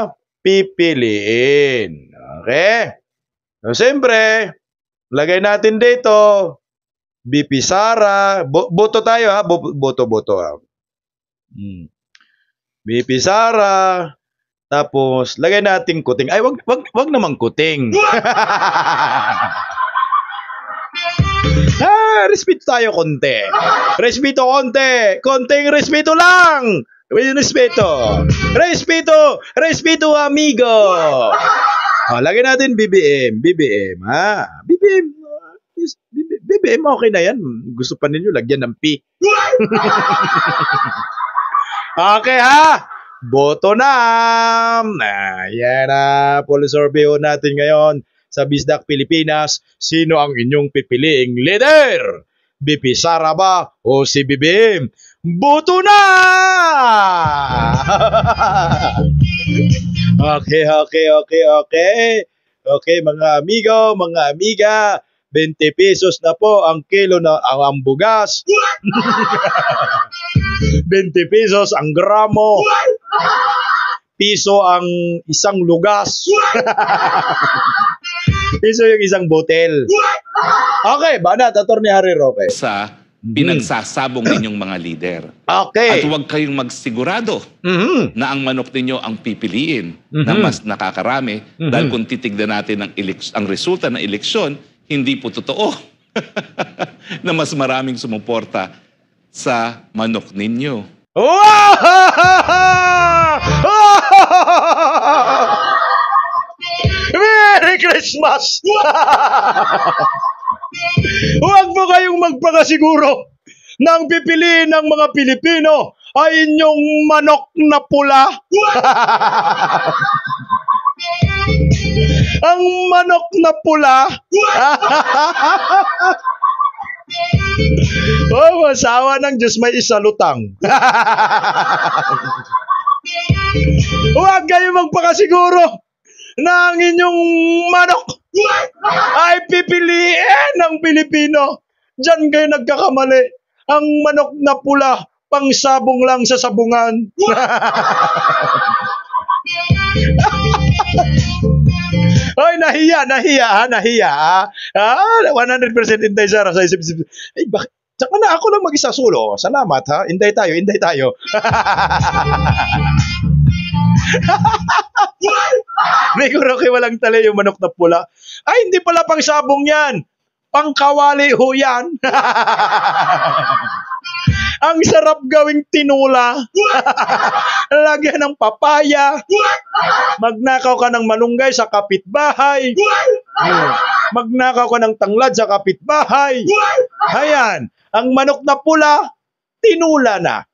pipiliin. Okay? So, siyempre, lagay natin dito, B P Sara. Bo boto tayo, ha? Bo boto, boto, ha? Hmm. B P Sara. Tapos, lagay natin kuting. Ay, wag, wag, wag naman kuting. Ah, respeto tayo konti. Respeto konti. Konting respeto lang. Respeto. Respeto. Respeto, amigo. Oh, lagay natin B B M. B B M, ha? B B M. B B M, okay na yan. Gusto pa ninyo, lagyan ng P. Okay, ha? Boto na! Ayan na, poll survey natin ngayon sa Bisdak Pilipinas. Sino ang inyong pipiliing leader? B P Sara ba o si B B M? Boto na! Okay, okay, okay, okay. Okay, mga amigo, mga amiga, twenty pesos na po ang kilo na ang, ang bugas. twenty pesos ang gramo. Piso ang isang lugas. Piso yung isang botel. Okay, banat, Atty. Harry Roque.
Sa pinagsasabong ninyong mga leader.
Okay.
At huwag kayong magsigurado
Mhm.
na ang manok ninyo ang pipiliin na
Mhm.
mas nakakarami.
Mhm.
Dahil kung titignan natin ang, eleks- ang resulta ng eleksyon, hindi po totoo na mas maraming sumuporta sa manok ninyo.
Merry Christmas! Huwag mo kayong magpakasiguro na ang pipiliin ng mga Pilipino ay inyong manok na pula. Ang manok na pula. Oh, masawa ng Diyos, may isalutang. Huwag kayong magpakasiguro na ang inyong manok ay pipiliin ng Pilipino. Diyan kayo nagkakamali. Ang manok na pula, pangsabong lang sa sabungan. Ay, nahiya, nahiya, ha, nahiya, ha. Ah, one hundred percent Inday Sara sa isip-isip. Ay, bakit? Saka na ako lang mag-isa solo. Salamat, ha. Inday tayo, inday tayo. May Roque, walang tali yung manok na pula. Ay, hindi pala pang sabong yan. Pangkawali ho yan. Ang sarap gawing tinula. Lagyan ng papaya. Magnakaw ka ng malunggay sa kapitbahay. Magnakaw ka ng tanglad sa kapitbahay. Ayan. Ang manok na pula, tinula na.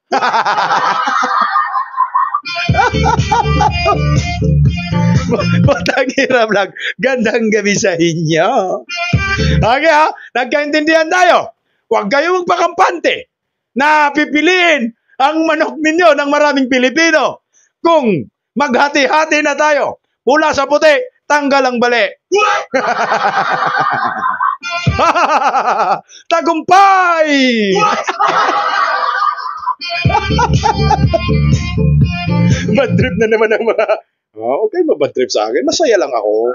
Butang Hira Vlog, gandang gabi sa inyo. Okay ha, nagkaintindihan tayo. Huwag kayo magpakampante na pipiliin ang manok ninyo ng maraming Pilipino. Kung maghati-hati na tayo, pula sa puti, tanggal ang bali. Tagumpay! Bad trip na naman ang mga... Oh, okay, mabad trip sa akin. Masaya lang ako.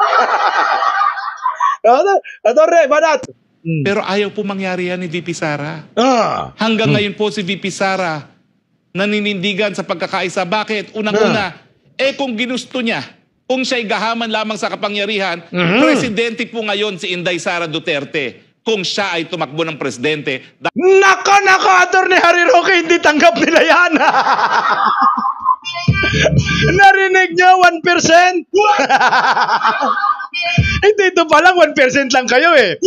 Attorney, Banat. Hmm.
Pero ayaw po mangyari yan ni V P Sara.
Ah.
Hanggang
Hmm.
ngayon po si V P Sara naninindigan sa pagkakaisa. Bakit? Unang-una, eh kung ginusto niya, kung siya'y gahaman lamang sa kapangyarihan,
Mhm.
presidente po ngayon si Inday Sara Duterte kung siya ay tumakbo ng presidente. Da-
Naka, naka, Attorney Harry Roque, hindi tanggap nila yan. Narinig niyo, one percent? Hindi, ito pa lang, one percent lang kayo eh.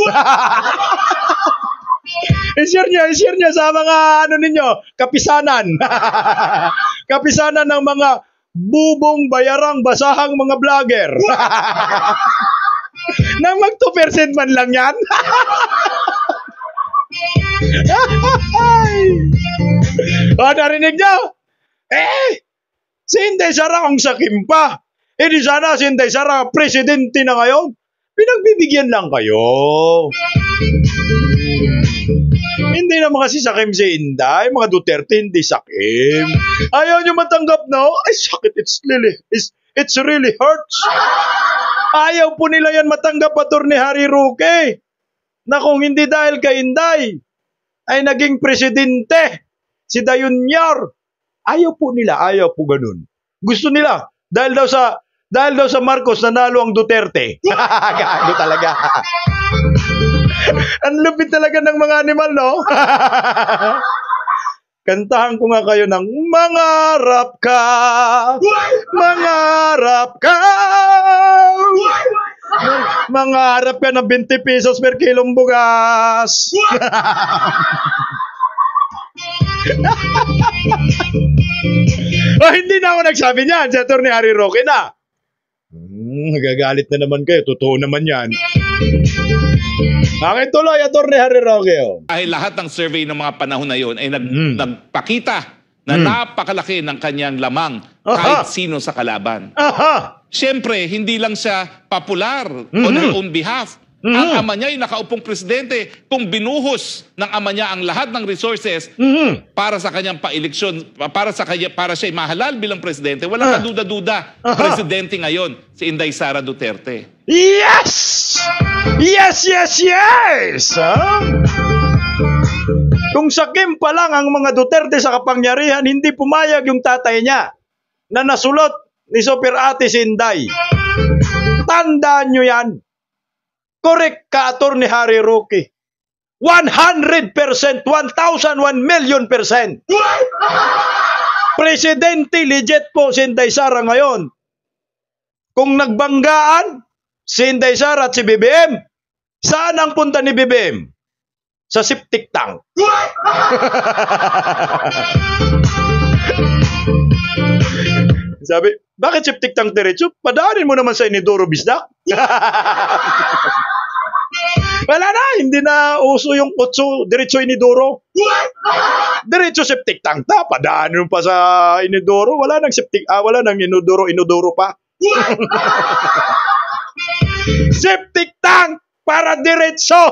I-share niya, i-share niya sa mga ano ninyo, kapisanan. Kapisanan ng mga bubong, bayarang, basahang mga vlogger. Nang mag two percent man lang yan. O, narinig niyo? Eh, si Inday Sara ang sakim pa. Eh di sana si Inday Sara presidente na ngayon. Pinagbibigyan lang kayo. Hindi naman kasi sakim si Inday. Mga Duterte hindi sakim. Ayaw nyo matanggap, no? Ay, sakit. It's really, it's, it's really hurts. Ayaw po nila yan matanggap, Attorney Harry Roque. Na kung hindi dahil kay Inday, ay naging presidente si Dayunyar. Ayaw po nila, ayaw po ganun. Gusto nila, dahil daw sa dahil daw sa Marcos nanalo ang Duterte. Gago talaga. Ang lupit talaga ng mga animal, no? Kantahan ko nga kayo ng mangarap ka, mangarap ka, mangarap ka ng twenty pesos per kilong bugas. Oh, hindi na ako nagsabi niyan. Si Attorney Harry Roque na. Hmm, nagagalit na naman kayo. Totoo naman yan. Akin tuloy, Attorney Harry Roque. Oh.
Dahil lahat ng survey ng mga panahon na yon ay nag,
Mm.
nagpakita na
Mm.
napakalaki ng kanyang lamang
Aha.
kahit sino sa kalaban.
Aha!
Siyempre, hindi lang siya popular on
Mhm.
her own behalf.
Mhm.
Ang ama niya ay nakaupong presidente. Kung binuhos ng ama niya ang lahat ng resources
Mhm.
para sa kanyang pa-eleksyon, para sa kanya, para siya mahalal bilang presidente, walang
Ah.
kaduda-duda.
Aha.
Presidente ngayon, si Inday Sara Duterte.
Yes! Yes, yes, yes! Ha? Kung sakim pa lang ang mga Duterte sa kapangyarihan, hindi pumayag yung tatay niya na nasulot ni Super Ate si Inday. Tandaan nyo yan. Correct ka, Attorney Harry Roque. one hundred percent, one thousand one million percent. Presidente legit po si Inday Sara ngayon. Kung nagbanggaan si Inday Sara at si B B M, saan ang punta ni B B M? Sa septic tank. Sabi, bakit septic tank diretso? Padaanin mo naman sa Inidoro Bisdak. Wala na, hindi na uso yung kutso, diretso Inidoro. Diretso septic tank ta, padaanin mo pa sa Inidoro. Wala nang septic, ah, wala nang Inodoro, Inodoro pa. Septic tank para diretso.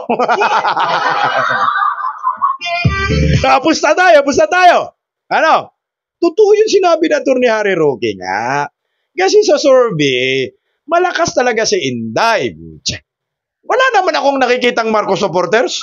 Tapos na tayo, tapos na tayo. Ano? Totoo yung sinabi na Attorney Harry Roque nga. Kasi sa survey, malakas talaga si Inday. Wala naman akong nakikitang Marcos supporters.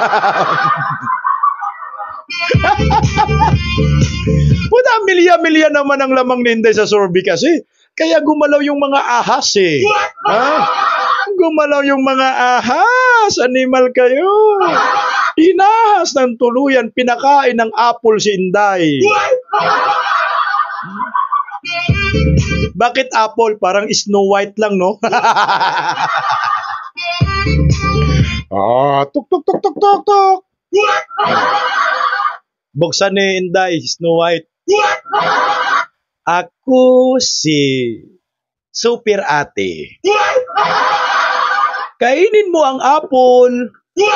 Puta, milya-milya naman ang lamang ni Inday sa survey kasi. Kaya gumalaw yung mga ahas eh. Ha? Gumalaw yung mga ahas. Animal kayo. Inahas ng tuluyan. Pinakain ng apple si Inday. Bakit apple? Parang Snow White lang, no? Ah, tuk tuk tuk tuk tuk tuk. Buksan ni Inday, Snow White. Ako si Super ate. Kainin mo ang apple.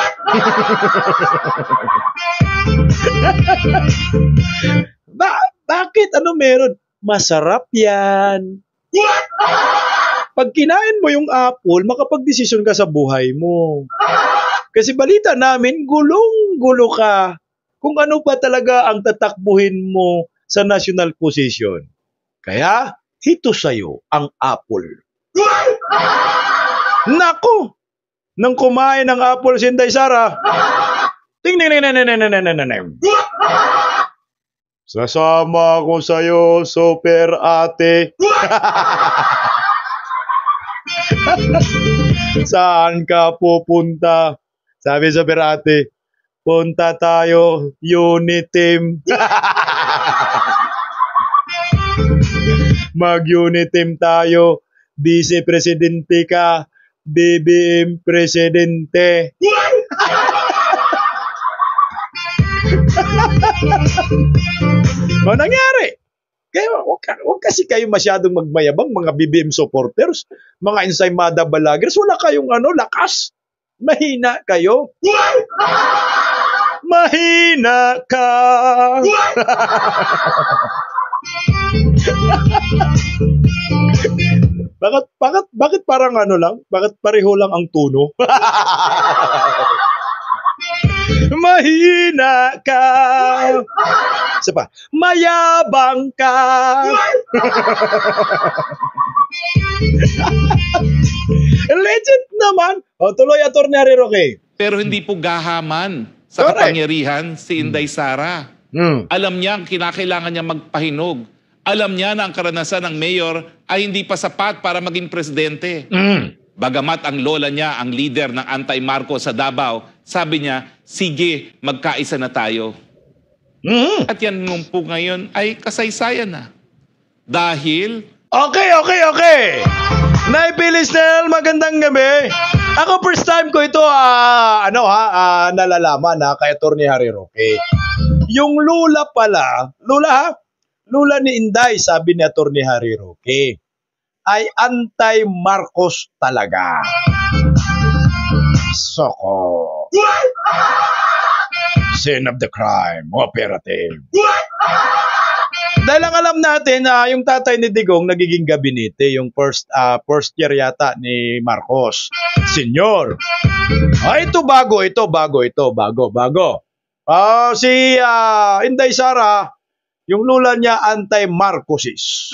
ba bakit? Ano meron? Masarap yan. Pag kinain mo yung apple, makapagdesisyon ka sa buhay mo. Kasi balita namin, gulong-gulo ka kung ano pa talaga ang tatakbuhin mo sa national position. Kaya, ito sa'yo ang apple. Nako! Nang kumain ng apple si Inday Sara, ting ting ting ting ting ting ting ting. Sasama ko sa'yo, super ate. Saan ka pupunta? Sabi sa Perate, punta tayo, unit team. Mag-unit team tayo. Vice Presidente ka, B B M Presidente. Ano nangyari? Kaya wag, wag kasi kayo masyadong magmayabang, mga B B M supporters, mga ensaymada balagers, wala kayong ano, lakas. Mahina kayo. Mahina ka. bakit, bakit, bakit parang ano lang? Bakit pareho lang ang tono? Mahina ka. Isa pa, mayabang ka. Legend naman. O, tuloy, Atty. Harry Roque.
Pero hindi po gahaman sa
Correct.
kapangyarihan si Inday Sara.
Hmm.
Alam niya ang kinakailangan niya magpahinog. Alam niya na ang karanasan ng mayor ay hindi pa sapat para maging presidente.
Hmm.
Bagamat ang lola niya ang leader ng anti-Marcos sa Davao, sabi niya, sige, magkaisa na tayo.
Hmm.
At yan nung po ngayon ay kasaysayan na. Dahil
Okay, okay, okay. Naibilis Nel, magandang gabi. Ako first time ko ito, ah, ano ha, ah, nalalaman ha, kay Atty. Harry Roque. Yung lula pala, lula ha, lula ni Inday, sabi ni Atty. Harry Roque, ay anti-Marcos talaga. Soko. Sin of the crime, operative. Dahil ang alam natin na uh, yung tatay ni Digong nagiging gabinete, yung first uh, first year yata ni Marcos Senior. Ah, ito bago, ito bago, ito bago, bago. Ah, uh, si uh, Inday Sara, yung lula niya anti-Marcosis.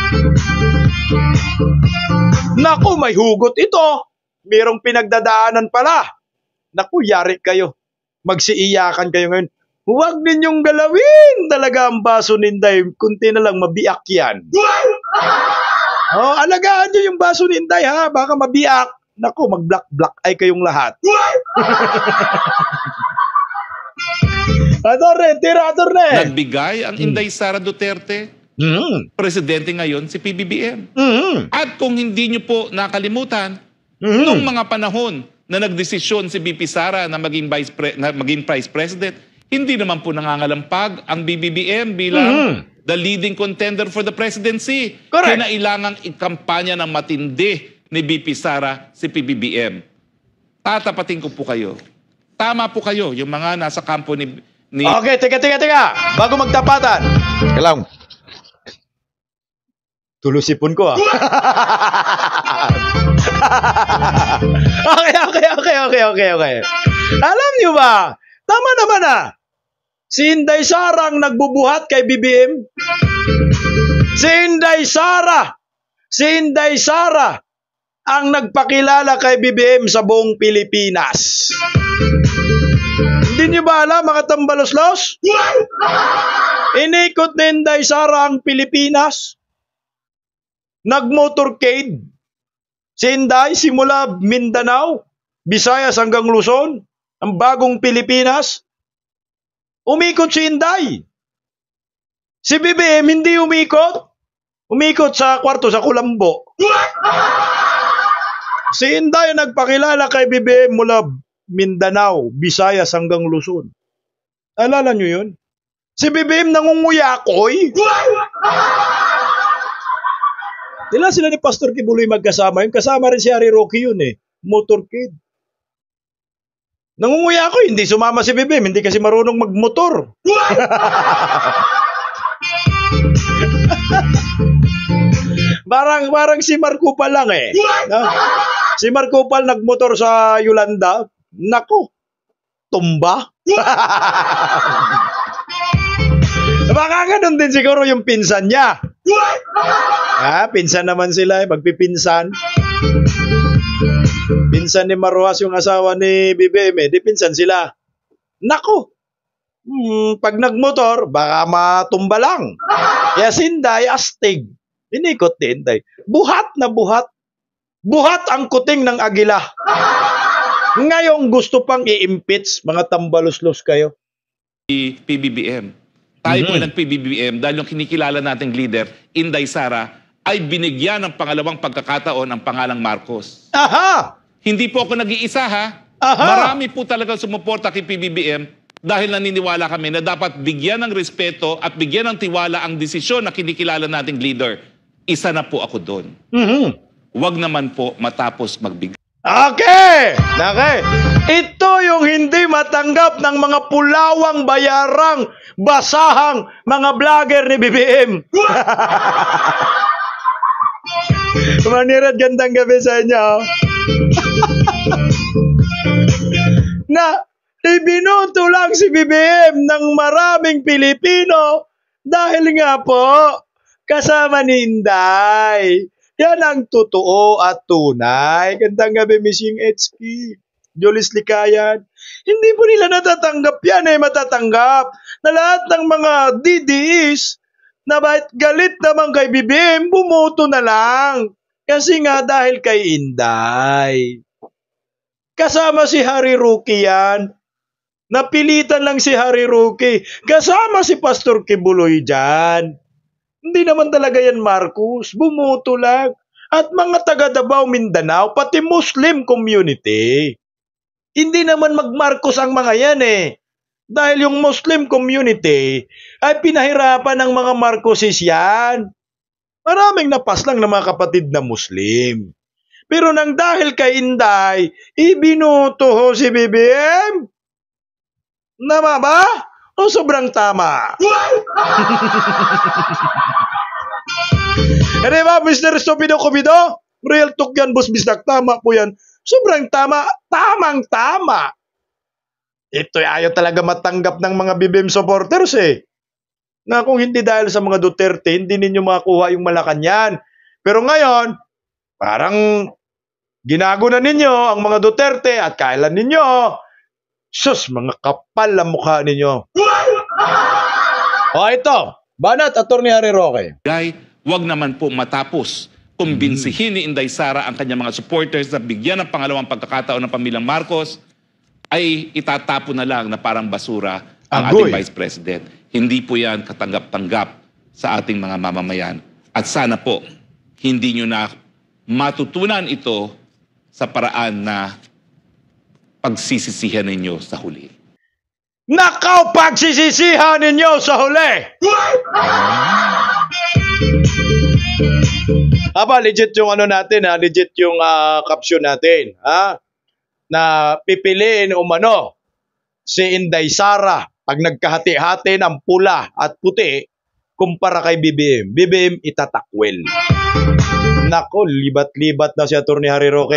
Naku, may hugot ito. Mayroong pinagdadaanan pala. Naku, yari kayo. Magsiiyakan kayo ngayon. Huwag ninyong galawin talaga ang baso ni Inday. Kunti na lang mabiak yan. Oh, alagaan nyo yung baso ni Inday ha. Baka mabiak. Naku, mag-black-black ay kayong lahat. Atty. Tira, Atty.
nagbigay ang Inday Sara Duterte,
Mm.
presidente ngayon si P B B M.
Mm.
At kung hindi nyo po nakalimutan,
Mm.
nung mga panahon na nagdesisyon si B P Sara na maging vice pre- na maging vice president, hindi naman po nangangalampag ang B B B M bilang
Mm.
the leading contender for the presidency.
Correct.
Kinailangang ikampanya ng matindi ni B P Sara si P B B M. Tatapatin ko po kayo. Tama po kayo, yung mga nasa kampo ni... ni
Okay, teka, teka, teka. Bago magtapatan. Kailang. Tulusipon ko ah. okay, okay, okay, okay, okay, okay. Alam niyo ba, tama naman ah. Si Inday Sara ang nagbubuhat kay B B M. Si Inday Sara. Si Inday Sara ang nagpakilala kay B B M sa buong Pilipinas. Hindi niyo ba alam, mga tambaloslos? Inikot ni Inday Sara ang Pilipinas. Nag-motorcade. Si Inday simula Mindanao, Visayas hanggang Luzon, ang bagong Pilipinas. Umikot si Inday. Si B B M hindi umikot. Umikot sa kwarto sa Kulambo. Si Inday nagpakilala kay B B M mula Mindanao, Visayas hanggang Luzon. Alala nyo yun? Si B B M nangunguyakoy. Dila sila ni Pastor Kibuloy magkasama. Yung kasama rin si Harry Roque yun eh. Motorcade. Nangunguya ako, hindi sumama si B B M, hindi kasi marunong magmotor. parang parang si Marco pa lang eh. No? Si Marco pa nagmotor sa Yolanda. Nako, tumba. Baka ganun din siguro yung pinsan niya. Ah, pinsan naman sila eh, magpipinsan. Pinsan ni Maruas yung asawa ni B B M eh, di pinsan sila. Nako, hmm, pag nagmotor, baka matumba lang. Kaya si Inday, astig. Inikot ni Inday. Buhat na buhat. Buhat ang kuting ng agila. Ngayong gusto pang i-impeach, mga tambaluslos kayo.
P B B M. Tayo
Mhm.
po nag-P B B M dahil yung kinikilala nating leader, Inday Sara, ay binigyan ng pangalawang pagkakataon ang pangalang Marcos.
Aha!
Hindi po ako nag-iisa ha.
Aha!
Marami po talagang sumuporta kay P B B M dahil naniniwala kami na dapat bigyan ng respeto at bigyan ng tiwala ang desisyon na kinikilala nating leader. Isa na po ako doon.
Mhm.
Huwag naman po matapos magbigay.
Okay! Okay. Ito yung hindi matanggap ng mga pulawang bayarang basahang mga vlogger ni B B M. Manirad, gandang gabi sa inyo. Na ibinuto lang si B B M ng maraming Pilipino dahil nga po kasama ni Inday. Yan ang totoo at tunay. Gandang gabi, Missing H K. Jolis Likayan. Hindi po nila natatanggap yan eh, matatanggap. Na lahat ng mga D D Es na bahit galit naman kay B B M, bumuto na lang. Kasi nga dahil kay Inday. Kasama si Harry Roque yan. Napilitan lang si Harry Roque. Kasama si Pastor Kibuloy dyan. Hindi naman talaga yan, Marcos. Bumuto lang. At mga taga Davao, Mindanao, pati Muslim community. Hindi naman mag-Marcos ang mga yan eh. Dahil yung Muslim community ay pinahirapan ng mga Marcoses yan. Maraming napas lang ng mga kapatid na Muslim. Pero nang dahil kay Inday, ibinuto ho si B B M. Nama ba? O sobrang tama? Ano ba, Mister Stupido Kubido? Real talk yan, boss bisdak. Tama po yan. Sobrang tama. Tamang-tama. Ito ay ayaw talaga matanggap ng mga B B M supporters eh. Na kung hindi dahil sa mga Duterte, hindi ninyo makakuha yung Malacanang. Pero ngayon, parang ginago na ninyo ang mga Duterte at kailan ninyo. Sus, mga kapal ang mukha ninyo. O ito, Banat, Attorney Harry Roque.
Huwag naman po matapos kumbinsihin ni Inday Sara ang kanyang mga supporters na bigyan ng pangalawang pagkakataon ng pamilyang Marcos ay itatapo na lang na parang basura ang
Agoy.
ating Vice President. Hindi po yan katanggap-tanggap sa ating mga mamamayan. At sana po, hindi nyo na matutunan ito sa paraan na pagsisisihan ninyo sa huli.
Nakaw pagsisisihan ninyo sa huli! Aba, legit yung ano natin ha, legit yung uh, caption natin ha, na pipiliin umano si Inday Sara pag nagkahati-hati ng pula at puti kumpara kay B B M. B B M itatakwel. Nako, libat-libat na si Attorney Harry Roque.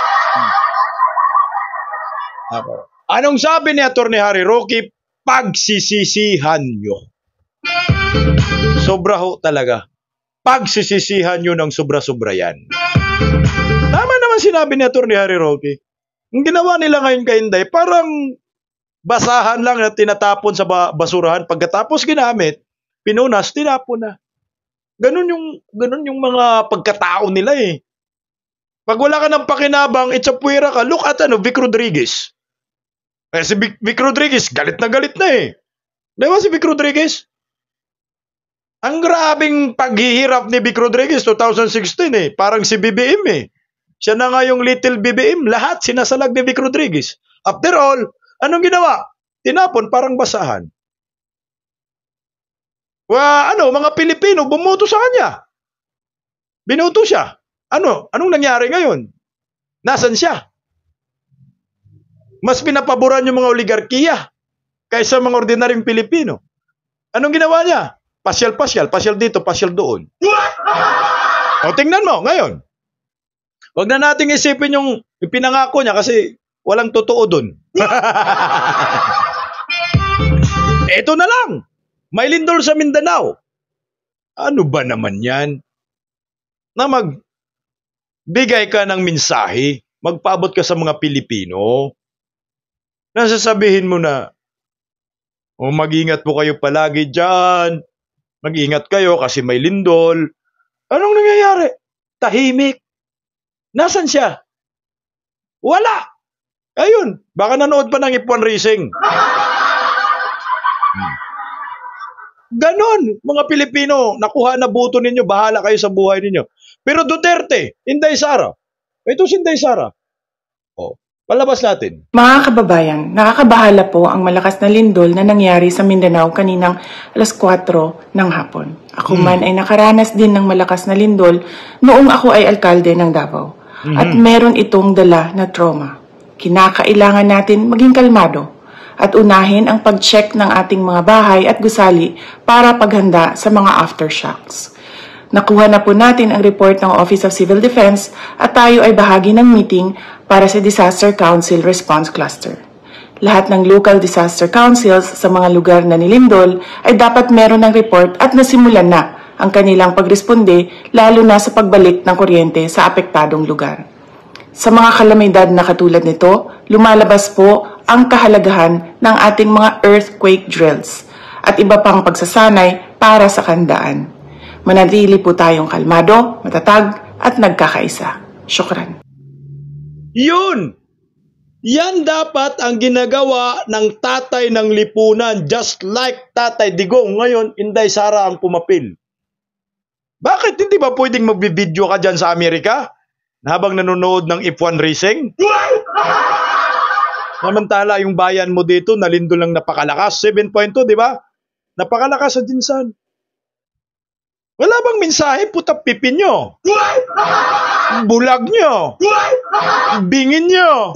Ako. Anong sabi ni Attorney Harry Roque? Pagsisisihan nyo. Sobra ho talaga. Pagsisisihan nyo ng sobra-sobra yan. Tama naman sinabi ni Attorney Harry Roque. Ang ginawa nila ngayon kay Inday, parang basahan lang na tinatapon sa basurahan. Pagkatapos ginamit, pinunas, tinapon na. Ganun yung, ganun yung mga pagkatao nila eh. Pag wala ka ng pakinabang, it's a puwera ka. Look at ano, Vic Rodriguez. Eh, si Vic, Vic Rodriguez, galit na galit na eh. Di ba si Vic Rodriguez? Ang grabing paghihirap ni Vic Rodriguez twenty sixteen eh. Parang si B B M eh. Siya na nga yung little B B M. Lahat sinasalag ni Vic Rodriguez. After all, anong ginawa? Tinapon parang basahan. Wa, ano, mga Pilipino bumuto sa kanya. Binuto siya. Ano? Anong nangyari ngayon? Nasaan siya? Mas pinapaboran yung mga oligarkiya kaysa mga ordinaryong Pilipino. Anong ginawa niya? Pasyal-pasyal, pasyal dito, pasyal doon. O tingnan mo, ngayon. Huwag na nating isipin yung pinangako niya kasi walang totoo doon. Ito na lang. May lindol sa Mindanao. Ano ba naman yan? Na magbigay ka ng mensahe, magpaabot ka sa mga Pilipino. Nasasabihin mo na, o mag-ingat po kayo palagi dyan. Mag-ingat kayo kasi may lindol. Anong nangyayari? Tahimik. Nasaan siya? Wala. Ayun, baka nanood pa ng Ipon Racing. Hmm. Ganon, mga Pilipino, nakuha na buto ninyo, bahala kayo sa buhay ninyo. Pero Duterte, Inday Sara. Ito si Inday Sara. O, palabas natin.
Mga kababayan, nakakabahala po ang malakas na lindol na nangyari sa Mindanao kaninang alas kwatro ng hapon. Ako hmm. man ay nakaranas din ng malakas na lindol noong ako ay alkalde ng Davao. Hmm. At meron itong dala na trauma. Kinakailangan natin maging kalmado at unahin ang pag-check ng ating mga bahay at gusali para paghanda sa mga aftershocks. Nakuha na po natin ang report ng Office of Civil Defense at tayo ay bahagi ng meeting para sa Disaster Council Response Cluster. Lahat ng local disaster councils sa mga lugar na nilindol ay dapat meron ng report at nasimulan na ang kanilang pagresponde lalo na sa pagbalik ng kuryente sa apektadong lugar. Sa mga kalamidad na katulad nito, lumalabas po ang kahalagahan ng ating mga earthquake drills at iba pang pagsasanay para sa kandaan. Manatili po tayong kalmado, matatag at nagkakaisa. Syukran.
Yun! Yan dapat ang ginagawa ng tatay ng lipunan, just like Tatay Digong. Ngayon, Inday Sara ang pumapil. Bakit hindi ba pwedeng magbibideo ka dyan sa Amerika habang nanonood ng Ipon Racing? Samantala, yung bayan mo dito, nalindol lang napakalakas. seven point two, di ba? Napakalakas sa Jinsan. Wala bang mensahe? Puta pipin nyo. Bulag nyo. Bingin nyo.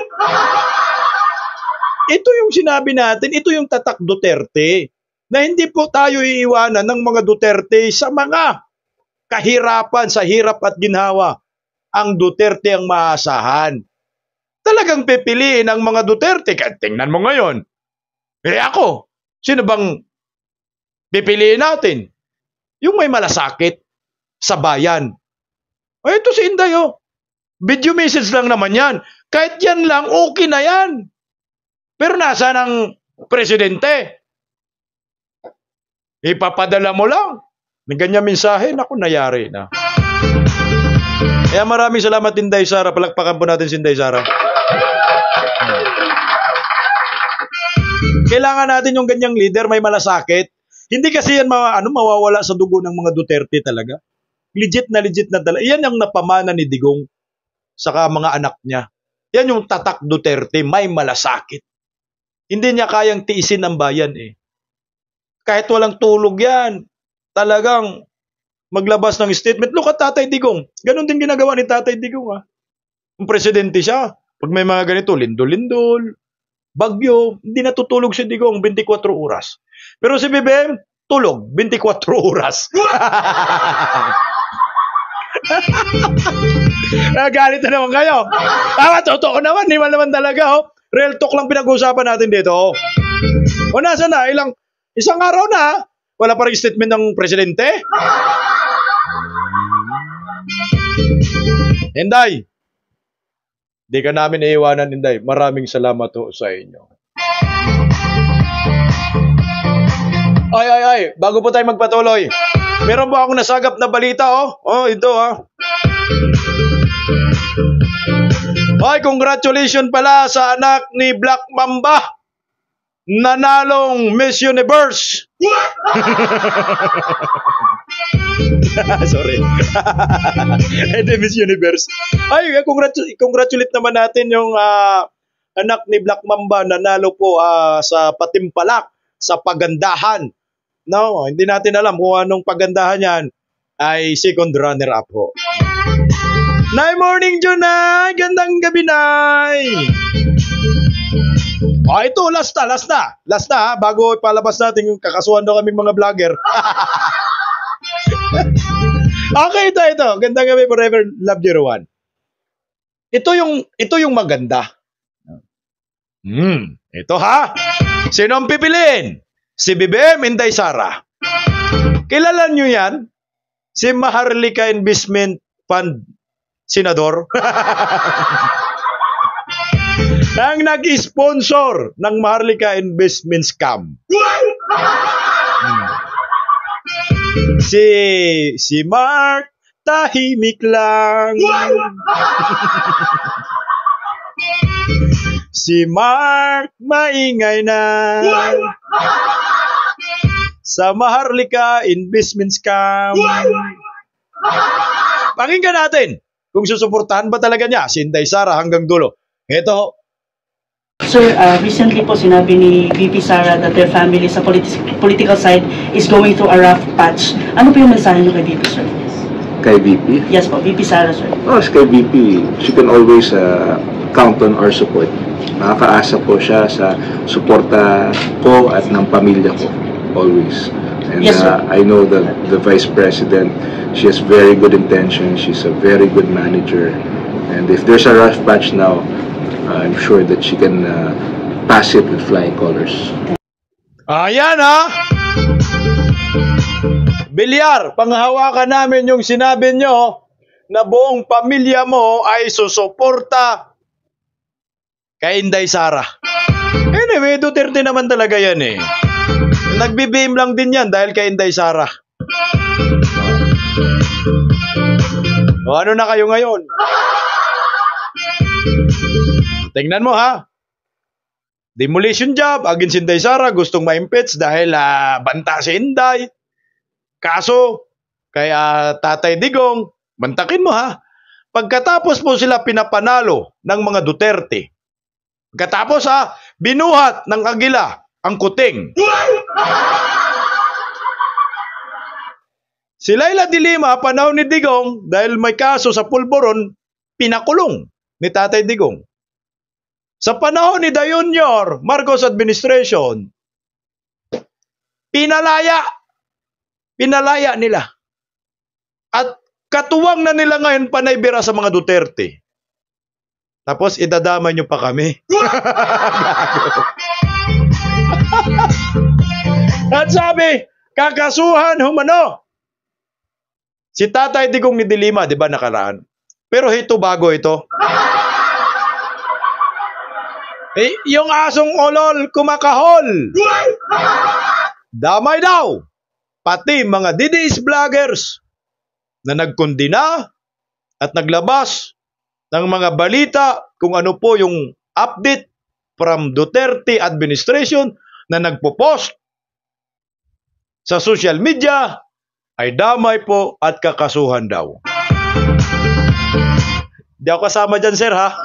Ito yung sinabi natin, ito yung tatak Duterte. Na hindi po tayo iiwanan ng mga Duterte sa mga kahirapan, sa hirap at ginhawa. Ang Duterte ang maasahan. Talagang pipiliin ang mga Duterte. Kaya tingnan mo ngayon. Eh ako, sino bang pipiliin natin? Yung may malasakit sa bayan. O ito si Inday, oh. Video message lang naman yan. Kahit yan lang, okay na yan. Pero nasaan ang presidente? Ipapadala mo lang. Ng ganyan mensahe, naku, nayari na. Kaya maraming salamat, Inday Sara. Palakpakan po natin si Inday Sara. Kailangan natin yung ganyang leader, may malasakit. Hindi kasi yan ma ano, mawawala sa dugo ng mga Duterte talaga. Legit na legit na talaga. Yan yung napamana ni Digong saka mga anak niya. Yan yung tatak Duterte, may malasakit. Hindi niya kayang tiisin ang bayan eh. Kahit walang tulog yan, talagang maglabas ng statement. Look at Tatay Digong. Ganon din ginagawa ni Tatay Digong. Ha? Kung presidente siya, pag may mga ganito, lindol-lindol, bagyo, hindi natutulog si Digong twenty-four oras. Pero si B B M, tulog twenty-four oras. Nagalit na naman kayo. Tama, totoo naman. Di man naman talaga. Oh. Real talk lang pinag-uusapan natin dito. Oh. O nasa na? Ilang, isang araw na. Wala pa rin statement ng presidente. Inday, di ka namin iiwanan, Inday. Maraming salamat ho sa inyo. Ay, ay, ay. Bago po tayo magpatuloy, meron po akong nasagap na balita, oh. Oh, ito, ha. Ay, congratulations pala sa anak ni Black Mamba. Nanalong Miss Universe. Sorry. Ito Miss Universe. Ay, congratu congratulate naman natin yung uh, anak ni Black Mamba. Nanalo po uh, sa patimpalak, sa pagandahan. No, hindi natin alam kung anong pagandahan yan. ay second runner-up ho. Nay, morning, Junay! Gandang gabi, Nay! Ah, ito, last na, last na. Last na, ha? Bago palabas natin yung kakasuhan daw kaming mga vlogger. Okay, ito, ito. Gandang gabi, forever love you, Rowan. Ito yung, ito yung maganda. Hmm, ito ha. Sino ang pipiliin? Si B B M Inday Sara. Kilala nyo yan? Si Maharlika Investment Fund Senador. Ang nag-sponsor ng Maharlika Investment Scam. Hmm. Si si Mark tahimik lang. Si Mark maingay na. Sa Maharlika Investment Scam. Pakinggan natin kung susuportahan ba talaga niya si Inday Sara hanggang dulo. Ito.
Sir, uh, recently po sinabi ni V P Sara that their family sa politi- political side is going through a rough patch. Ano po yung mensahe niyo kay V P, sir?
Kay V P?
Yes po, V P Sara, sir.
Oh, kay V P, she can always uh, count on our support. Nakakaasa po siya sa suporta ko at ng pamilya ko. Always. And
Yes, sir.
uh, I know that the Vice President, she has very good intentions. She's a very good manager. And if there's a rough patch now, uh, I'm sure that she can uh, pass it with flying colors.
Ayan ha. Bilyar, panghawakan namin yung sinabi nyo na buong pamilya mo ay susuporta kay Inday Sara. Anyway, Duterte naman talaga yan eh. Nagbibim lang din yan dahil kay Inday Sara. O ano na kayo ngayon? Tingnan mo ha. Demolition job against Inday Sara, gustong ma-impeach dahil uh, banta si Inday. Kaso, kaya Tatay Digong, bantakin mo ha. Pagkatapos mo sila pinapanalo ng mga Duterte, pagkatapos ha, binuhat ng Agila ang kuting. Si Laila de Lima, panahon ni Digong, dahil may kaso sa pulburon, pinakulong ni Tatay Digong. Sa panahon ni Dayunior, Marcos administration, pinalaya. Pinalaya nila. At katuwang na nila ngayon panaybira sa mga Duterte. Tapos idadama nyo pa kami. At sabi, kakasuhan humano. Si Tatay Digong ni de Lima, di ba nakaraan? Pero ito bago ito. Eh, yung asong olol kumakahol. Damay daw. Pati mga D D S vloggers na nagkondina at naglabas ng mga balita kung ano po yung update from Duterte administration na nagpo-post sa social media ay damay po at kakasuhan daw. Di ako kasama dyan, sir, ha?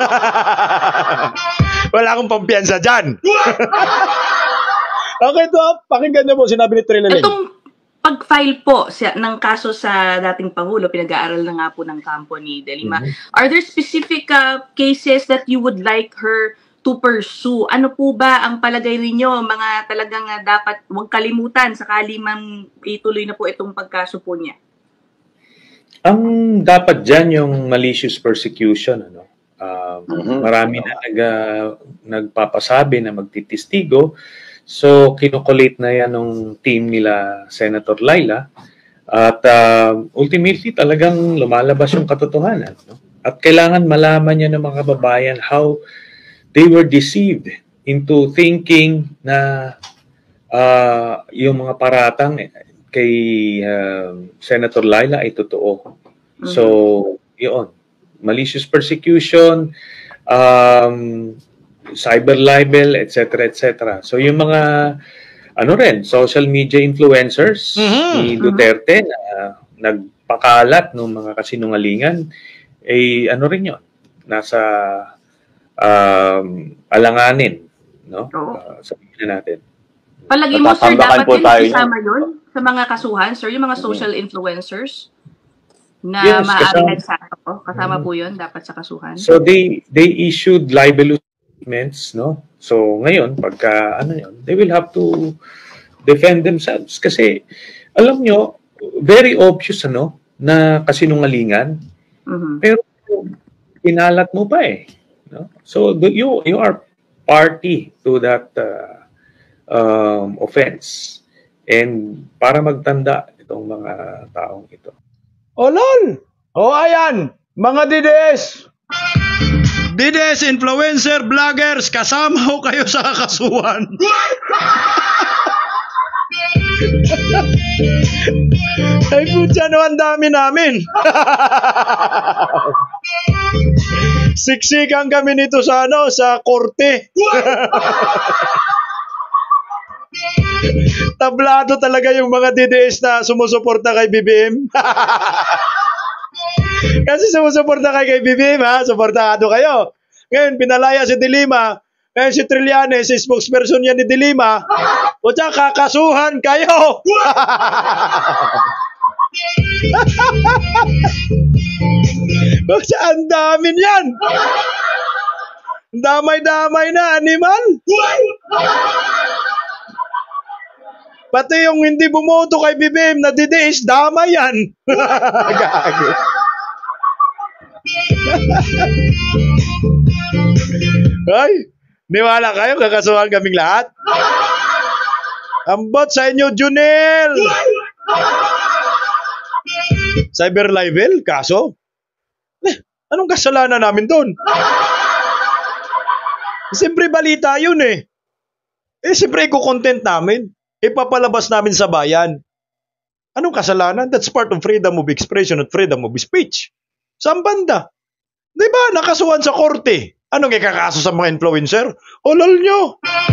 Wala akong pampiyansa dyan. Okay, to, pakinggan niyo po, sinabi ni Trileleng.
Itong pag-file po siya, ng kaso sa dating Pangulo, pinag-aaral na nga po ng kampo ni de Lima. Mm-hmm. Are there specific uh, cases that you would like her to pursue? Ano po ba ang palagay ninyo, mga talagang uh, dapat huwag kalimutan sakali man ituloy na po itong pagkaso po niya?
Ang dapat dyan yung malicious persecution. Ano? Uh, mm-hmm. Marami na nag, uh, nagpapasabi na magtitistigo. So, kinukulit na yan ng team nila Senator Laila. At uh, ultimately, talagang lumalabas yung katotohanan. No? At kailangan malaman niya ng mga kababayan how they were deceived into thinking na uh, yung mga paratang kay uh, Senator Laila ay totoo. Mm-hmm. So, yun. Malicious persecution, um, cyber libel, et cetera, et cetera. So, yung mga, ano rin, social media influencers mm-hmm. ni Duterte na uh, nagpakalat ng mga kasinungalingan, eh, ano rin yun, nasa um, alanganin, no?
Oh.
Uh, sabihin na natin.
Palagi mo, sir, dapat din isama yun sa mga kasuhan, sir, yung mga social influencers? na
Yes,
maaaring
kasama.
nagsasako? Kasama
Mhm.
po yun, dapat sa kasuhan?
So they they issued libelous statements, no? So ngayon, pagka ano yun, they will have to defend themselves kasi alam nyo, very obvious ano, na kasinungalingan,
Mhm.
pero pinalat mo pa eh. No? So the, you you are party to that uh, um, offense. And para magtanda itong mga taong ito.
O lol! O ayan, mga D D S! D D S influencer, vloggers, kasama ho kayo sa kakasuhan. Ay putya no, ang dami namin. Siksikan kami nito sa ano, sa korte. Tablado talaga yung mga D D S na sumusuporta kay B B M. Kasi sumusuporta kay kay B B M, ha? Suportado kayo. Ngayon, pinalaya si Dilima. Ngayon si Trillanes, si spokesperson yan ni Dilima. O tsaka, kakasuhan kayo. O tsaka, ang dami niyan. Damay-damay na, animal. Pati yung hindi bumoto kay B B M na D D S, damay yan. Gagi. Ay, niwala kayo, kakasuhan kaming lahat. Ambot sa inyo, Junel. Cyber libel, kaso? Eh, anong kasalanan namin doon? Siyempre balita yun eh. Eh, siyempre i-content namin. Ipapalabas namin sa bayan. Anong kasalanan? That's part of freedom of expression at freedom of speech. Saan banda? Diba, nakasuhan sa korte. Anong ikakaso sa mga influencer? Olol nyo.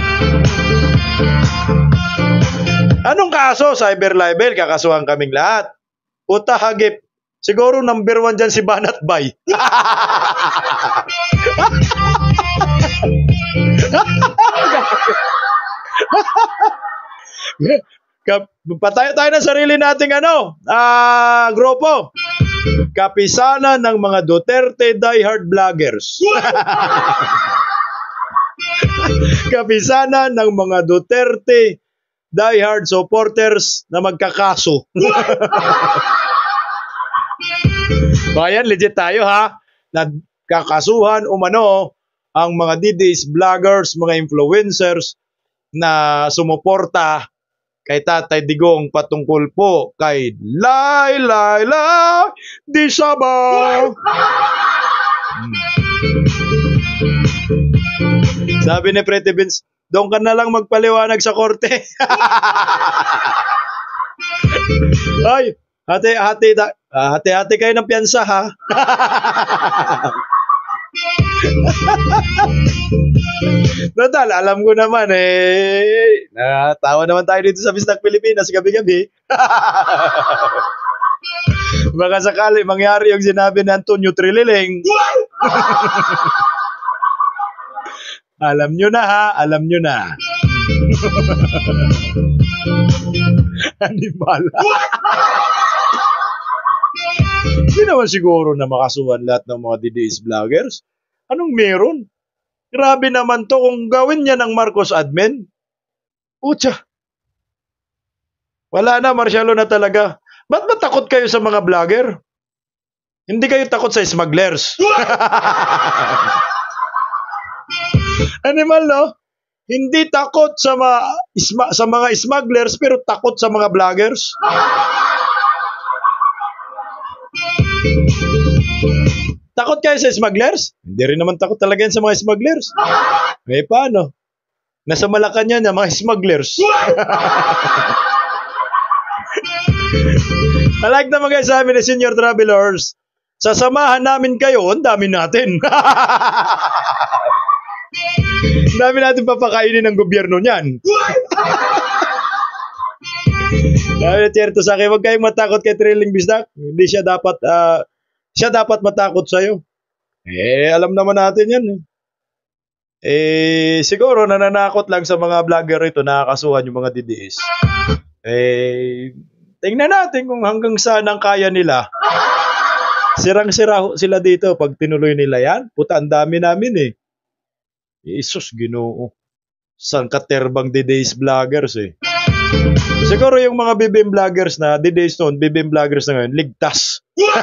Anong kaso? Cyber libel, kakasuhan kaming lahat. Uta hagip. Siguro number one dyan si Banat Bay. Patayo tayo ng sarili nating ano, ah, grupo. Kapisanan ng mga Duterte diehard vloggers. Kapisanan ng mga Duterte diehard supporters na magkakaso. Bayan, legit tayo ha. Nagkakasuhan umano ang mga D Ds, vloggers, mga influencers na sumuporta kay Tatay Digong patungkol po kay Lai Lai Lai Di Saba. Hmm. Sabi ni Pretty Vince, doon ka na lang magpaliwanag sa korte. Ay, hati-hati da, uh, hati-hati kayo ng piyansa ha. Total, alam ko naman eh, natawa naman tayo dito sa Bisdak Pilipinas gabi-gabi. Baka sakali mangyari yung sinabi ni Antonio Trililing. Alam nyo na ha, alam nyo na. Animal. Hindi naman siguro na makasuhan lahat ng mga D D S vloggers. Anong meron? Grabe naman to kung gawin niya ng Marcos admin. Utsa. Wala na, Marcialo na talaga. Ba't ba takot kayo sa mga vlogger? Hindi kayo takot sa smugglers. Animal, no? Hindi takot sa, ma isma sa mga smugglers pero takot sa mga vloggers. Takot kayo sa smugglers? Hindi rin naman takot talaga yan sa mga smugglers. Eh, paano? Nasa Malacanang na mga smugglers. I like naman guys sa amin ni Senior Travelers. Sasamahan namin kayo, ang dami natin. Ang dami natin papakainin ng gobyerno niyan. Dami na tiyerto sa akin, huwag kayong matakot kay Trilling Bisdak. Hindi siya dapat, uh, siya dapat matakot sa'yo. Eh, alam naman natin yan. Eh, eh siguro nananakot lang sa mga vlogger ito, nakakasuhan yung mga D D S. Eh, tingnan natin kung hanggang saan ang kaya nila. Sirang-sira ho sila dito pag tinuloy nila yan. Puta, ang dami namin eh. Isus, Ginoo. Sangkaterbang D-Days vloggers eh. Siguro yung mga B B M vloggers na, D-Days noon, B B M vloggers na ngayon, ligtas.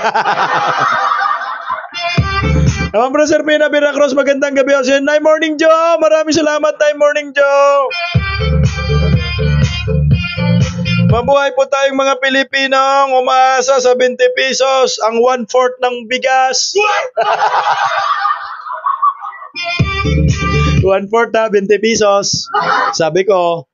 Naman bro, Sir Pina Biracross, magandang gabi. Night Morning Joe, maraming salamat, Night Morning Joe. Mabuhay po tayong mga Pilipinong umaasa sa twenty pesos, ang one-fourth ng bigas. one-fourth na, twenty pesos. Sabi ko.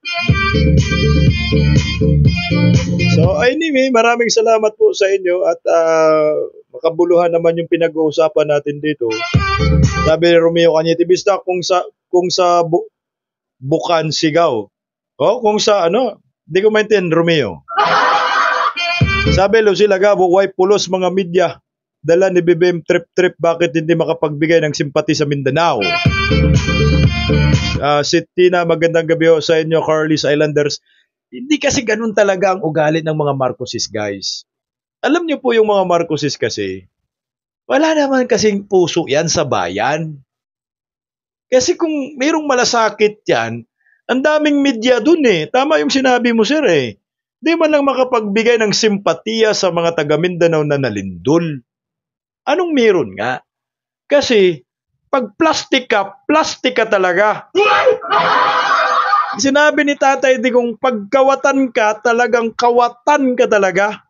So anyway, maraming salamat po sa inyo at uh, makabuluhan naman yung pinag-uusapan natin dito. Sabi ni Romeo Cañete, basta kung sa kung sa bu bukan sigaw. O kung sa ano, di ko maintindihan, Romeo. Sabi Lucy Lagabo, why pulos mga media? Dala ni B B M trip-trip, bakit hindi makapagbigay ng simpati sa Mindanao? Uh, si Tina, magandang gabi ho sa inyo, Carly's Islanders. Hindi kasi ganun talaga ang ugali ng mga Marcoses, guys. Alam niyo po yung mga Marcoses kasi, wala naman kasing puso yan sa bayan. Kasi kung mayroong malasakit yan, ang daming media dun eh. Tama yung sinabi mo, sir eh. Di man lang makapagbigay ng simpatiya sa mga taga Mindanao na nalindol. Anong meron nga? Kasi, pag plastic ka, plastic ka talaga. Sinabi ni tatay, di kung pagkawatan ka, talagang kawatan ka talaga.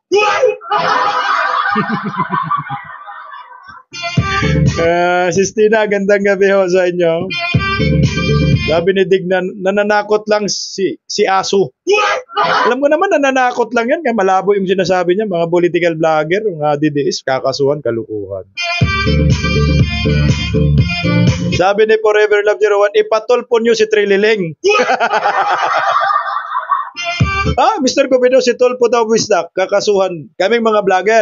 uh, Sistina, gandang gabi ho sa inyo. Sabi ni Dignan, nananakot lang si, si Aso. Alam ko naman, nananakot lang yan. Kaya malabo yung sinasabi niya, mga political vlogger, mga D D S, kakasuhan, kalukuhan. Sabi ni Forever Love zero one, ipatulpo niyo si Trililing. Ah, Mister Cupido, si Tulpo daw wisdak, kakasuhan. Kaming mga vlogger.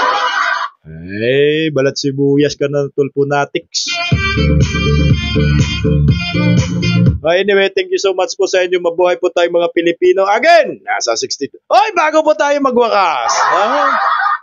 Ay, balat sibuyas ka na, Tulpo Natix. Anyway, thank you so much po sa inyo. Mabuhay po tayong mga Pilipino. Again, nasa sixty-two. Oy, bago po tayo magwakas. Ah?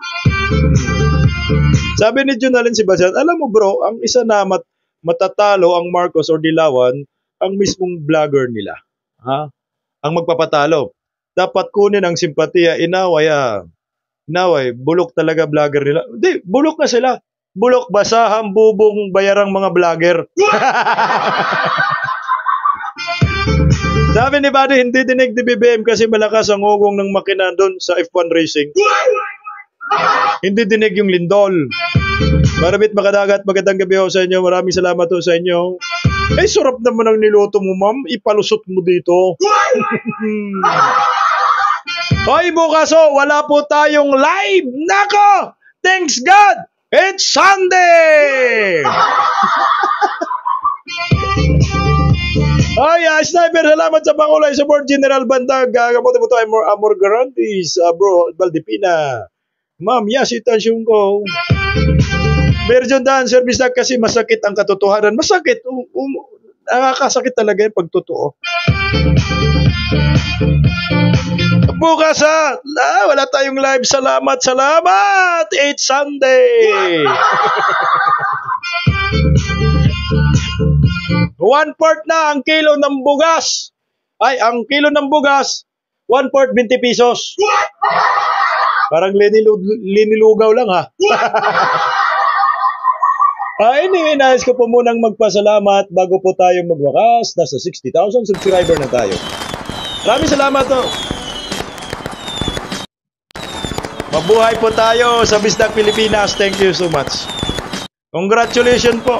Sabi ni Junalyn Sebastian, alam mo bro, ang isa na mat matatalo ang Marcos or Dilawan, ang mismong vlogger nila. Ha? Ang magpapatalo. Dapat kunin ang simpatiya, inaway ah. Inaway, bulok talaga vlogger nila. Hindi, bulok na sila. Bulok, basahang, bubong, bayarang mga vlogger. Sabi ni Buddy, hindi dinig ni B B M kasi malakas ang ugong ng makina doon sa F one Racing. Hindi dinig yung lindol. Marabit Makadagat, magandang gabi ho sa inyo. Maraming salamat ho sa inyo. Eh, sarap naman ang niluto mo, ma'am. Ipalusot mo dito. Hoy, bukas ho, wala po tayong live. Nako! Thanks God! It's Sunday! Ay, uh, Sniper, salamat sa pangulay. Support General Bandag. Gagamote mo tayo more Amor Garantis. Uh, bro, Valdipina. Ma'am, yes, itasyon ko. Virgin Dan, service na kasi masakit ang katotohanan. Masakit. Um, um, nakakasakit talaga yung pagtotoo. Bukas ha. Ah, wala tayong live. Salamat, salamat. It's Sunday. One part na ang kilo ng bugas. Ay, ang kilo ng bugas, one part, twenty pesos. Parang linilu linilugaw lang ha. Ah, anyway, nais ko po munang magpasalamat bago po tayo magwakas. Nasa sixty thousand subscriber na tayo. Maraming salamat to. Mabuhay po tayo sa Bisdak Pilipinas. Thank you so much. Congratulations po.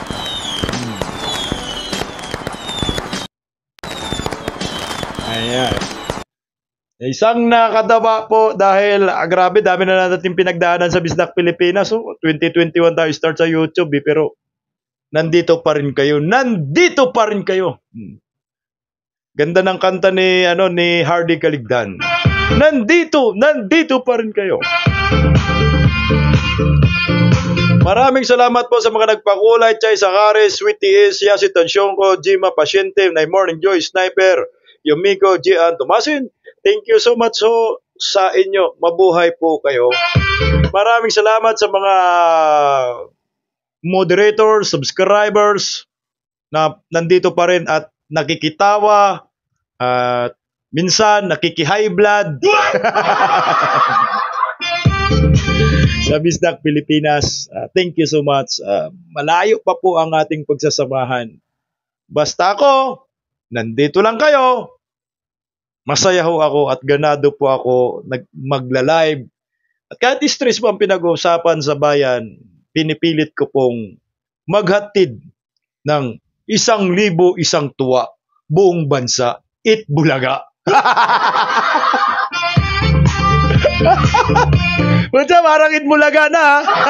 Ayan. Isang nakadaba po dahil ah, grabe, dami na natin pinagdaanan sa Bisdak Pilipinas. So, twenty twenty-one tayo start sa YouTube eh, pero nandito pa rin kayo. Nandito pa rin kayo. Hmm. Ganda ng kanta ni ano ni Hardy Kaligdan. Nandito, nandito pa rin kayo. Maraming salamat po sa mga nagpakulay. Chay Sakare, Sweetie is, Yasi Tansyongko, Jima Pasyente, Night Morning Joy, Sniper, Yumiko, Gian Tomasin. Thank you so much so sa inyo. Mabuhay po kayo. Maraming salamat sa mga moderators, subscribers na nandito pa rin at nakikitawa at minsan nakiki-high blood sa Bisdak Pilipinas. Uh, thank you so much. Uh, malayo pa po ang ating pagsasamahan. Basta ako, nandito lang kayo. Masaya ho ako at ganado po ako nag magla-live. At kahit stress po ang pinag-uusapan sa bayan, pinipilit ko pong maghatid ng isang libo isang tuwa buong bansa. It Bulaga. Punta, parang It Bulaga na.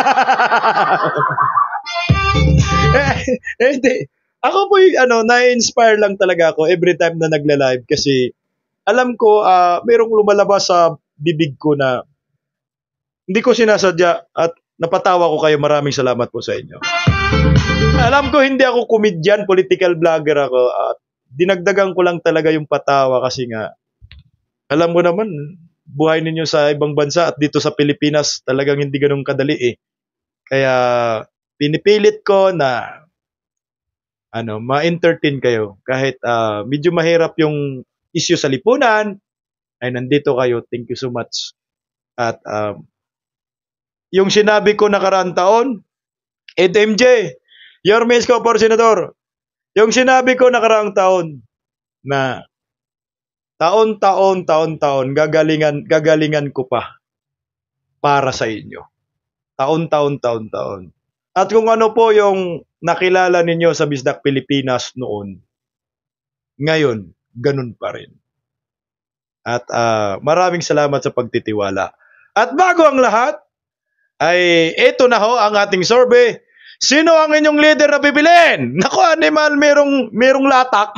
eh, eh, hindi. Ako po, ano, na-inspire lang talaga ako every time na nagla-live kasi alam ko, uh, mayroong lumalabas sa bibig ko na hindi ko sinasadya at napatawa ko kayo. Maraming salamat po sa inyo. Alam ko hindi ako komedyan, political vlogger ako at dinagdagan ko lang talaga yung patawa kasi nga alam mo naman buhay ninyo sa ibang bansa at dito sa Pilipinas talagang hindi ganun kadali eh. Kaya pinipilit ko na ano, ma-entertain kayo kahit uh, medyo mahirap yung issue sa lipunan ay nandito kayo. Thank you so much. At um, yung sinabi ko nakaraang taon, Ed M J, your miss ko por senador. Yung sinabi ko nakaraang taon na taon-taon, taon-taon, gagalingan, gagalingan ko pa para sa inyo. Taon-taon, taon-taon. At kung ano po yung nakilala ninyo sa Bisdak Pilipinas noon, ngayon, ganun pa rin. At uh, maraming salamat sa pagtitiwala. At bago ang lahat, ay ito na ho ang ating survey. Sino ang inyong leader na bibilin? Naku, animal, merong, merong latak.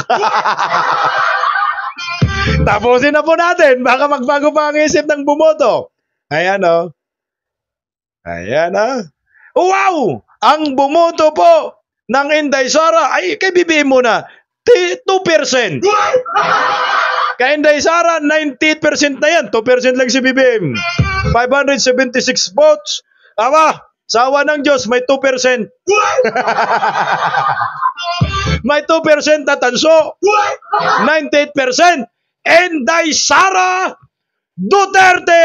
Tapusin na po natin. Baka magbago pa ang isip ng bumoto. Ayan o. Oh. Ayan o. Oh. Wow! Ang bumoto po ng Inday Sara, ay kay B B M muna, two percent. Kay Inday Sara, ninety percent na yan. two percent lang si B B M. five hundred seventy-six votes. Aba, sawa ng Diyos, may two percent. May two percent na tanso. ninety-eight percent. Inday Sara Duterte!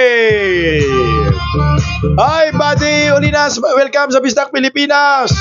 Hi, buddy Olinas. Welcome sa Bisdak Pilipinas.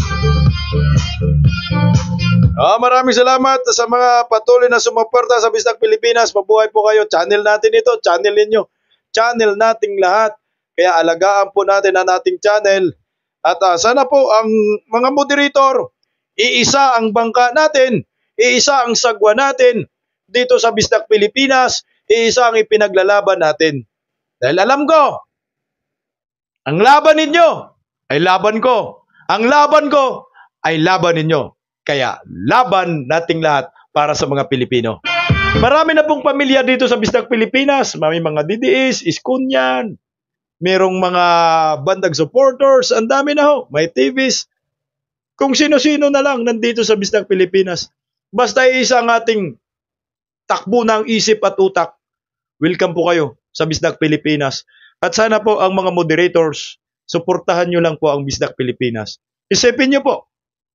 Oh, maraming salamat sa mga patuloy na sumuporta sa Bisdak Pilipinas. Mabuhay po kayo. Channel natin ito. Channel ninyo. Channel nating lahat. Kaya alagaan po natin ang ating channel. At uh, sana po ang mga moderator, iisa ang bangka natin, iisa ang sagwa natin dito sa Bisdak Pilipinas, iisa ang ipinaglalaban natin. Dahil alam ko, ang laban ninyo ay laban ko. Ang laban ko ay laban ninyo. Kaya laban nating lahat para sa mga Pilipino. Marami na pong pamilya dito sa Bisdak Pilipinas. May mga D D S, Iskunyan, merong mga bandag supporters, ang dami na ho. May T Vs. Kung sino-sino na lang nandito sa Bisdak Pilipinas. Basta isa ang ating takbo ng isip at utak. Welcome po kayo sa Bisdak Pilipinas. At sana po ang mga moderators, suportahan nyo lang po ang Bisdak Pilipinas. Isipin nyo po,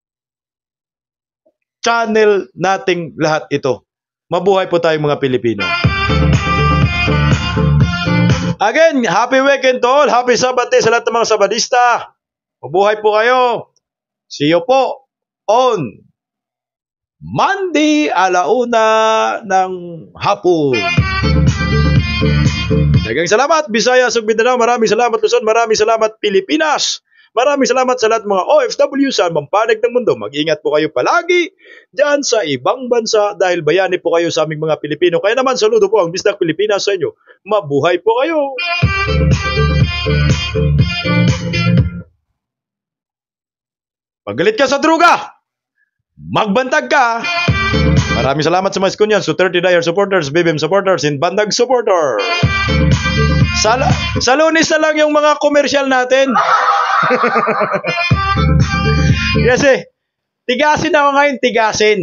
channel nating lahat ito. Mabuhay po tayong mga Pilipino. Again, happy weekend to all. Happy Sabate sa lahat ng mga Sabadista. Mabuhay po kayo. See you po on Monday, alauna ng hapon. Dagang salamat, Bisaya, Sug Mindanao. Maraming salamat, Luzon. Maraming salamat, Pilipinas. Maraming salamat sa lahat mga O F W sa mampanig ng mundo. Mag-ingat po kayo palagi dyan sa ibang bansa dahil bayani po kayo sa aming mga Pilipino. Kaya naman, saludo po ang Bisdak Pilipinas sa inyo. Mabuhay po kayo. Paggalit ka sa druga, magbantag ka. Maraming salamat sa mga Iskunyan, so thirty Dire supporters, B B M supporters, and Bandag supporter. Sa, sa Lunes na lang yung mga commercial natin. Kasi, tigasin ako ngayon, tigasin.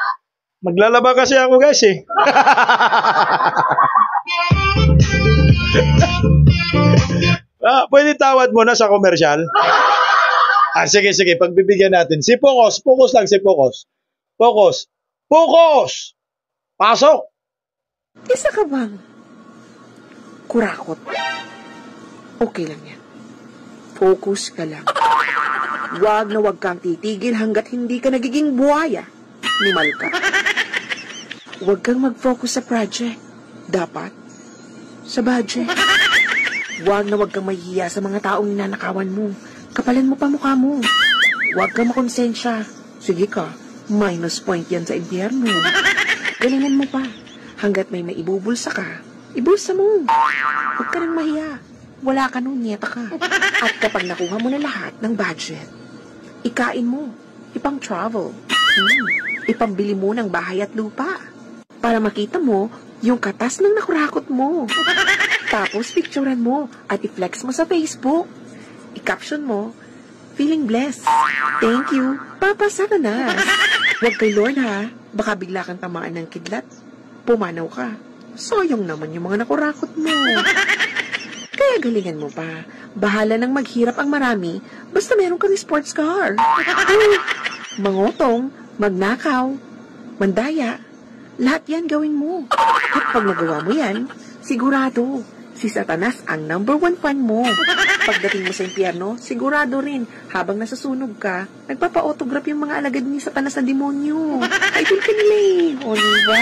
Maglalaba kasi ako guys eh. Ah, pwede tawad mo na sa komersyal? Ah, sige, sige, pagbibigyan natin. Si Focus, Focus lang si Focus. Focus. Focus! Pasok!
Isa ka bang kurakot? Okay lang yan. Focus ka lang. Wag na wag kang titigil hanggat hindi ka nagiging buhaya. Nimal ka. Wag kang mag-focus sa project. Dapat sa budget. Wag na wag kang mahihiya sa mga taong ninanakawan mo. Kapalan mo pa mukha mo. Wag kang makonsensya. Sige ka, minus point yan sa impyerno. Galingan mo pa. Hanggat may maibubulsa ka, ibulsa mo. Huwag ka nang mahiya. Wala ka nun, nieta ka. At kapag nakuha mo na lahat ng budget, ikain mo, ipang travel, hmm, ipambili mo ng bahay at lupa. Para makita mo yung katas ng nakurakot mo. Tapos picturean mo at i-flex mo sa Facebook. I-caption mo, feeling blessed. Thank you, Papa Satanas. Huwag kay Lord ha, baka bigla kang tamaan ng kidlat. Pumanaw ka. Sayang naman yung mga nakurakot mo. Kaya galingan mo pa. Bahala nang maghirap ang marami, basta meron kang sports car. Mangotong, magnakaw, mandaya, lahat yan gawin mo. At pag nagawa mo yan, sigurado, si Satanas ang number one fan mo. Pagdating mo sa impyerno, sigurado rin, habang nasusunog ka, nagpapa-autograph yung mga alagad ni Satanas na demonyo. Idol ka nila eh. O, diba?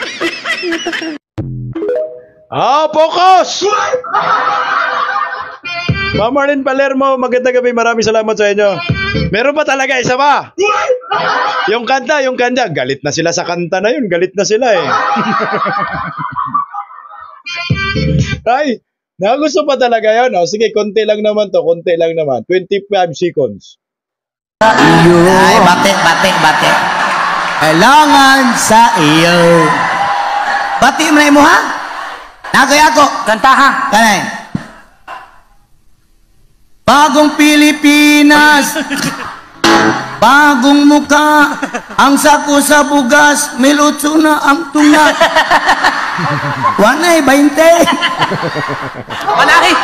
Ah, Focus! Ma'am Marlene Palermo, magandang gabi. Maraming salamat sa inyo. Meron pa talaga, isa pa. Yung kanta, yung kanta. Galit na sila sa kanta na yun. Galit na sila eh. Ay, nagusto pa talaga yun. O, sige, konti lang naman to. Konti lang naman. twenty-five seconds.
Iyo. Ay, bate, bate, bate. Kailangan sa iyo. Bati mo na mo ha? Nagoy ako. Kanta ha? Kanay. Bagong Pilipinas. Bagong muka. Ang sako sa bugas. Milutso na ang tunga. Wanay, bainte.
Wanay.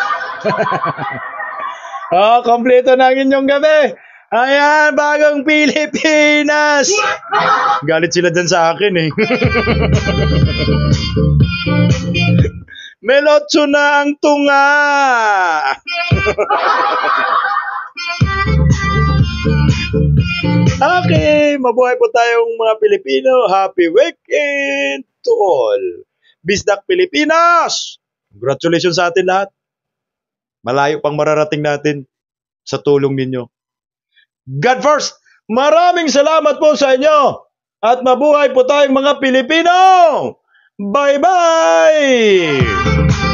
Oh, kompleto na ang inyong gabi. Ayan, bagong Pilipinas. Galit sila dyan sa akin eh. Melotso na ang tunga. Okay, mabuhay po tayong mga Pilipino. Happy weekend to all. Bisdak Pilipinas! Congratulations sa atin lahat. Malayo pang mararating natin sa tulong ninyo. God first, maraming salamat po sa inyo. At mabuhay po tayong mga Pilipino. Bye-bye!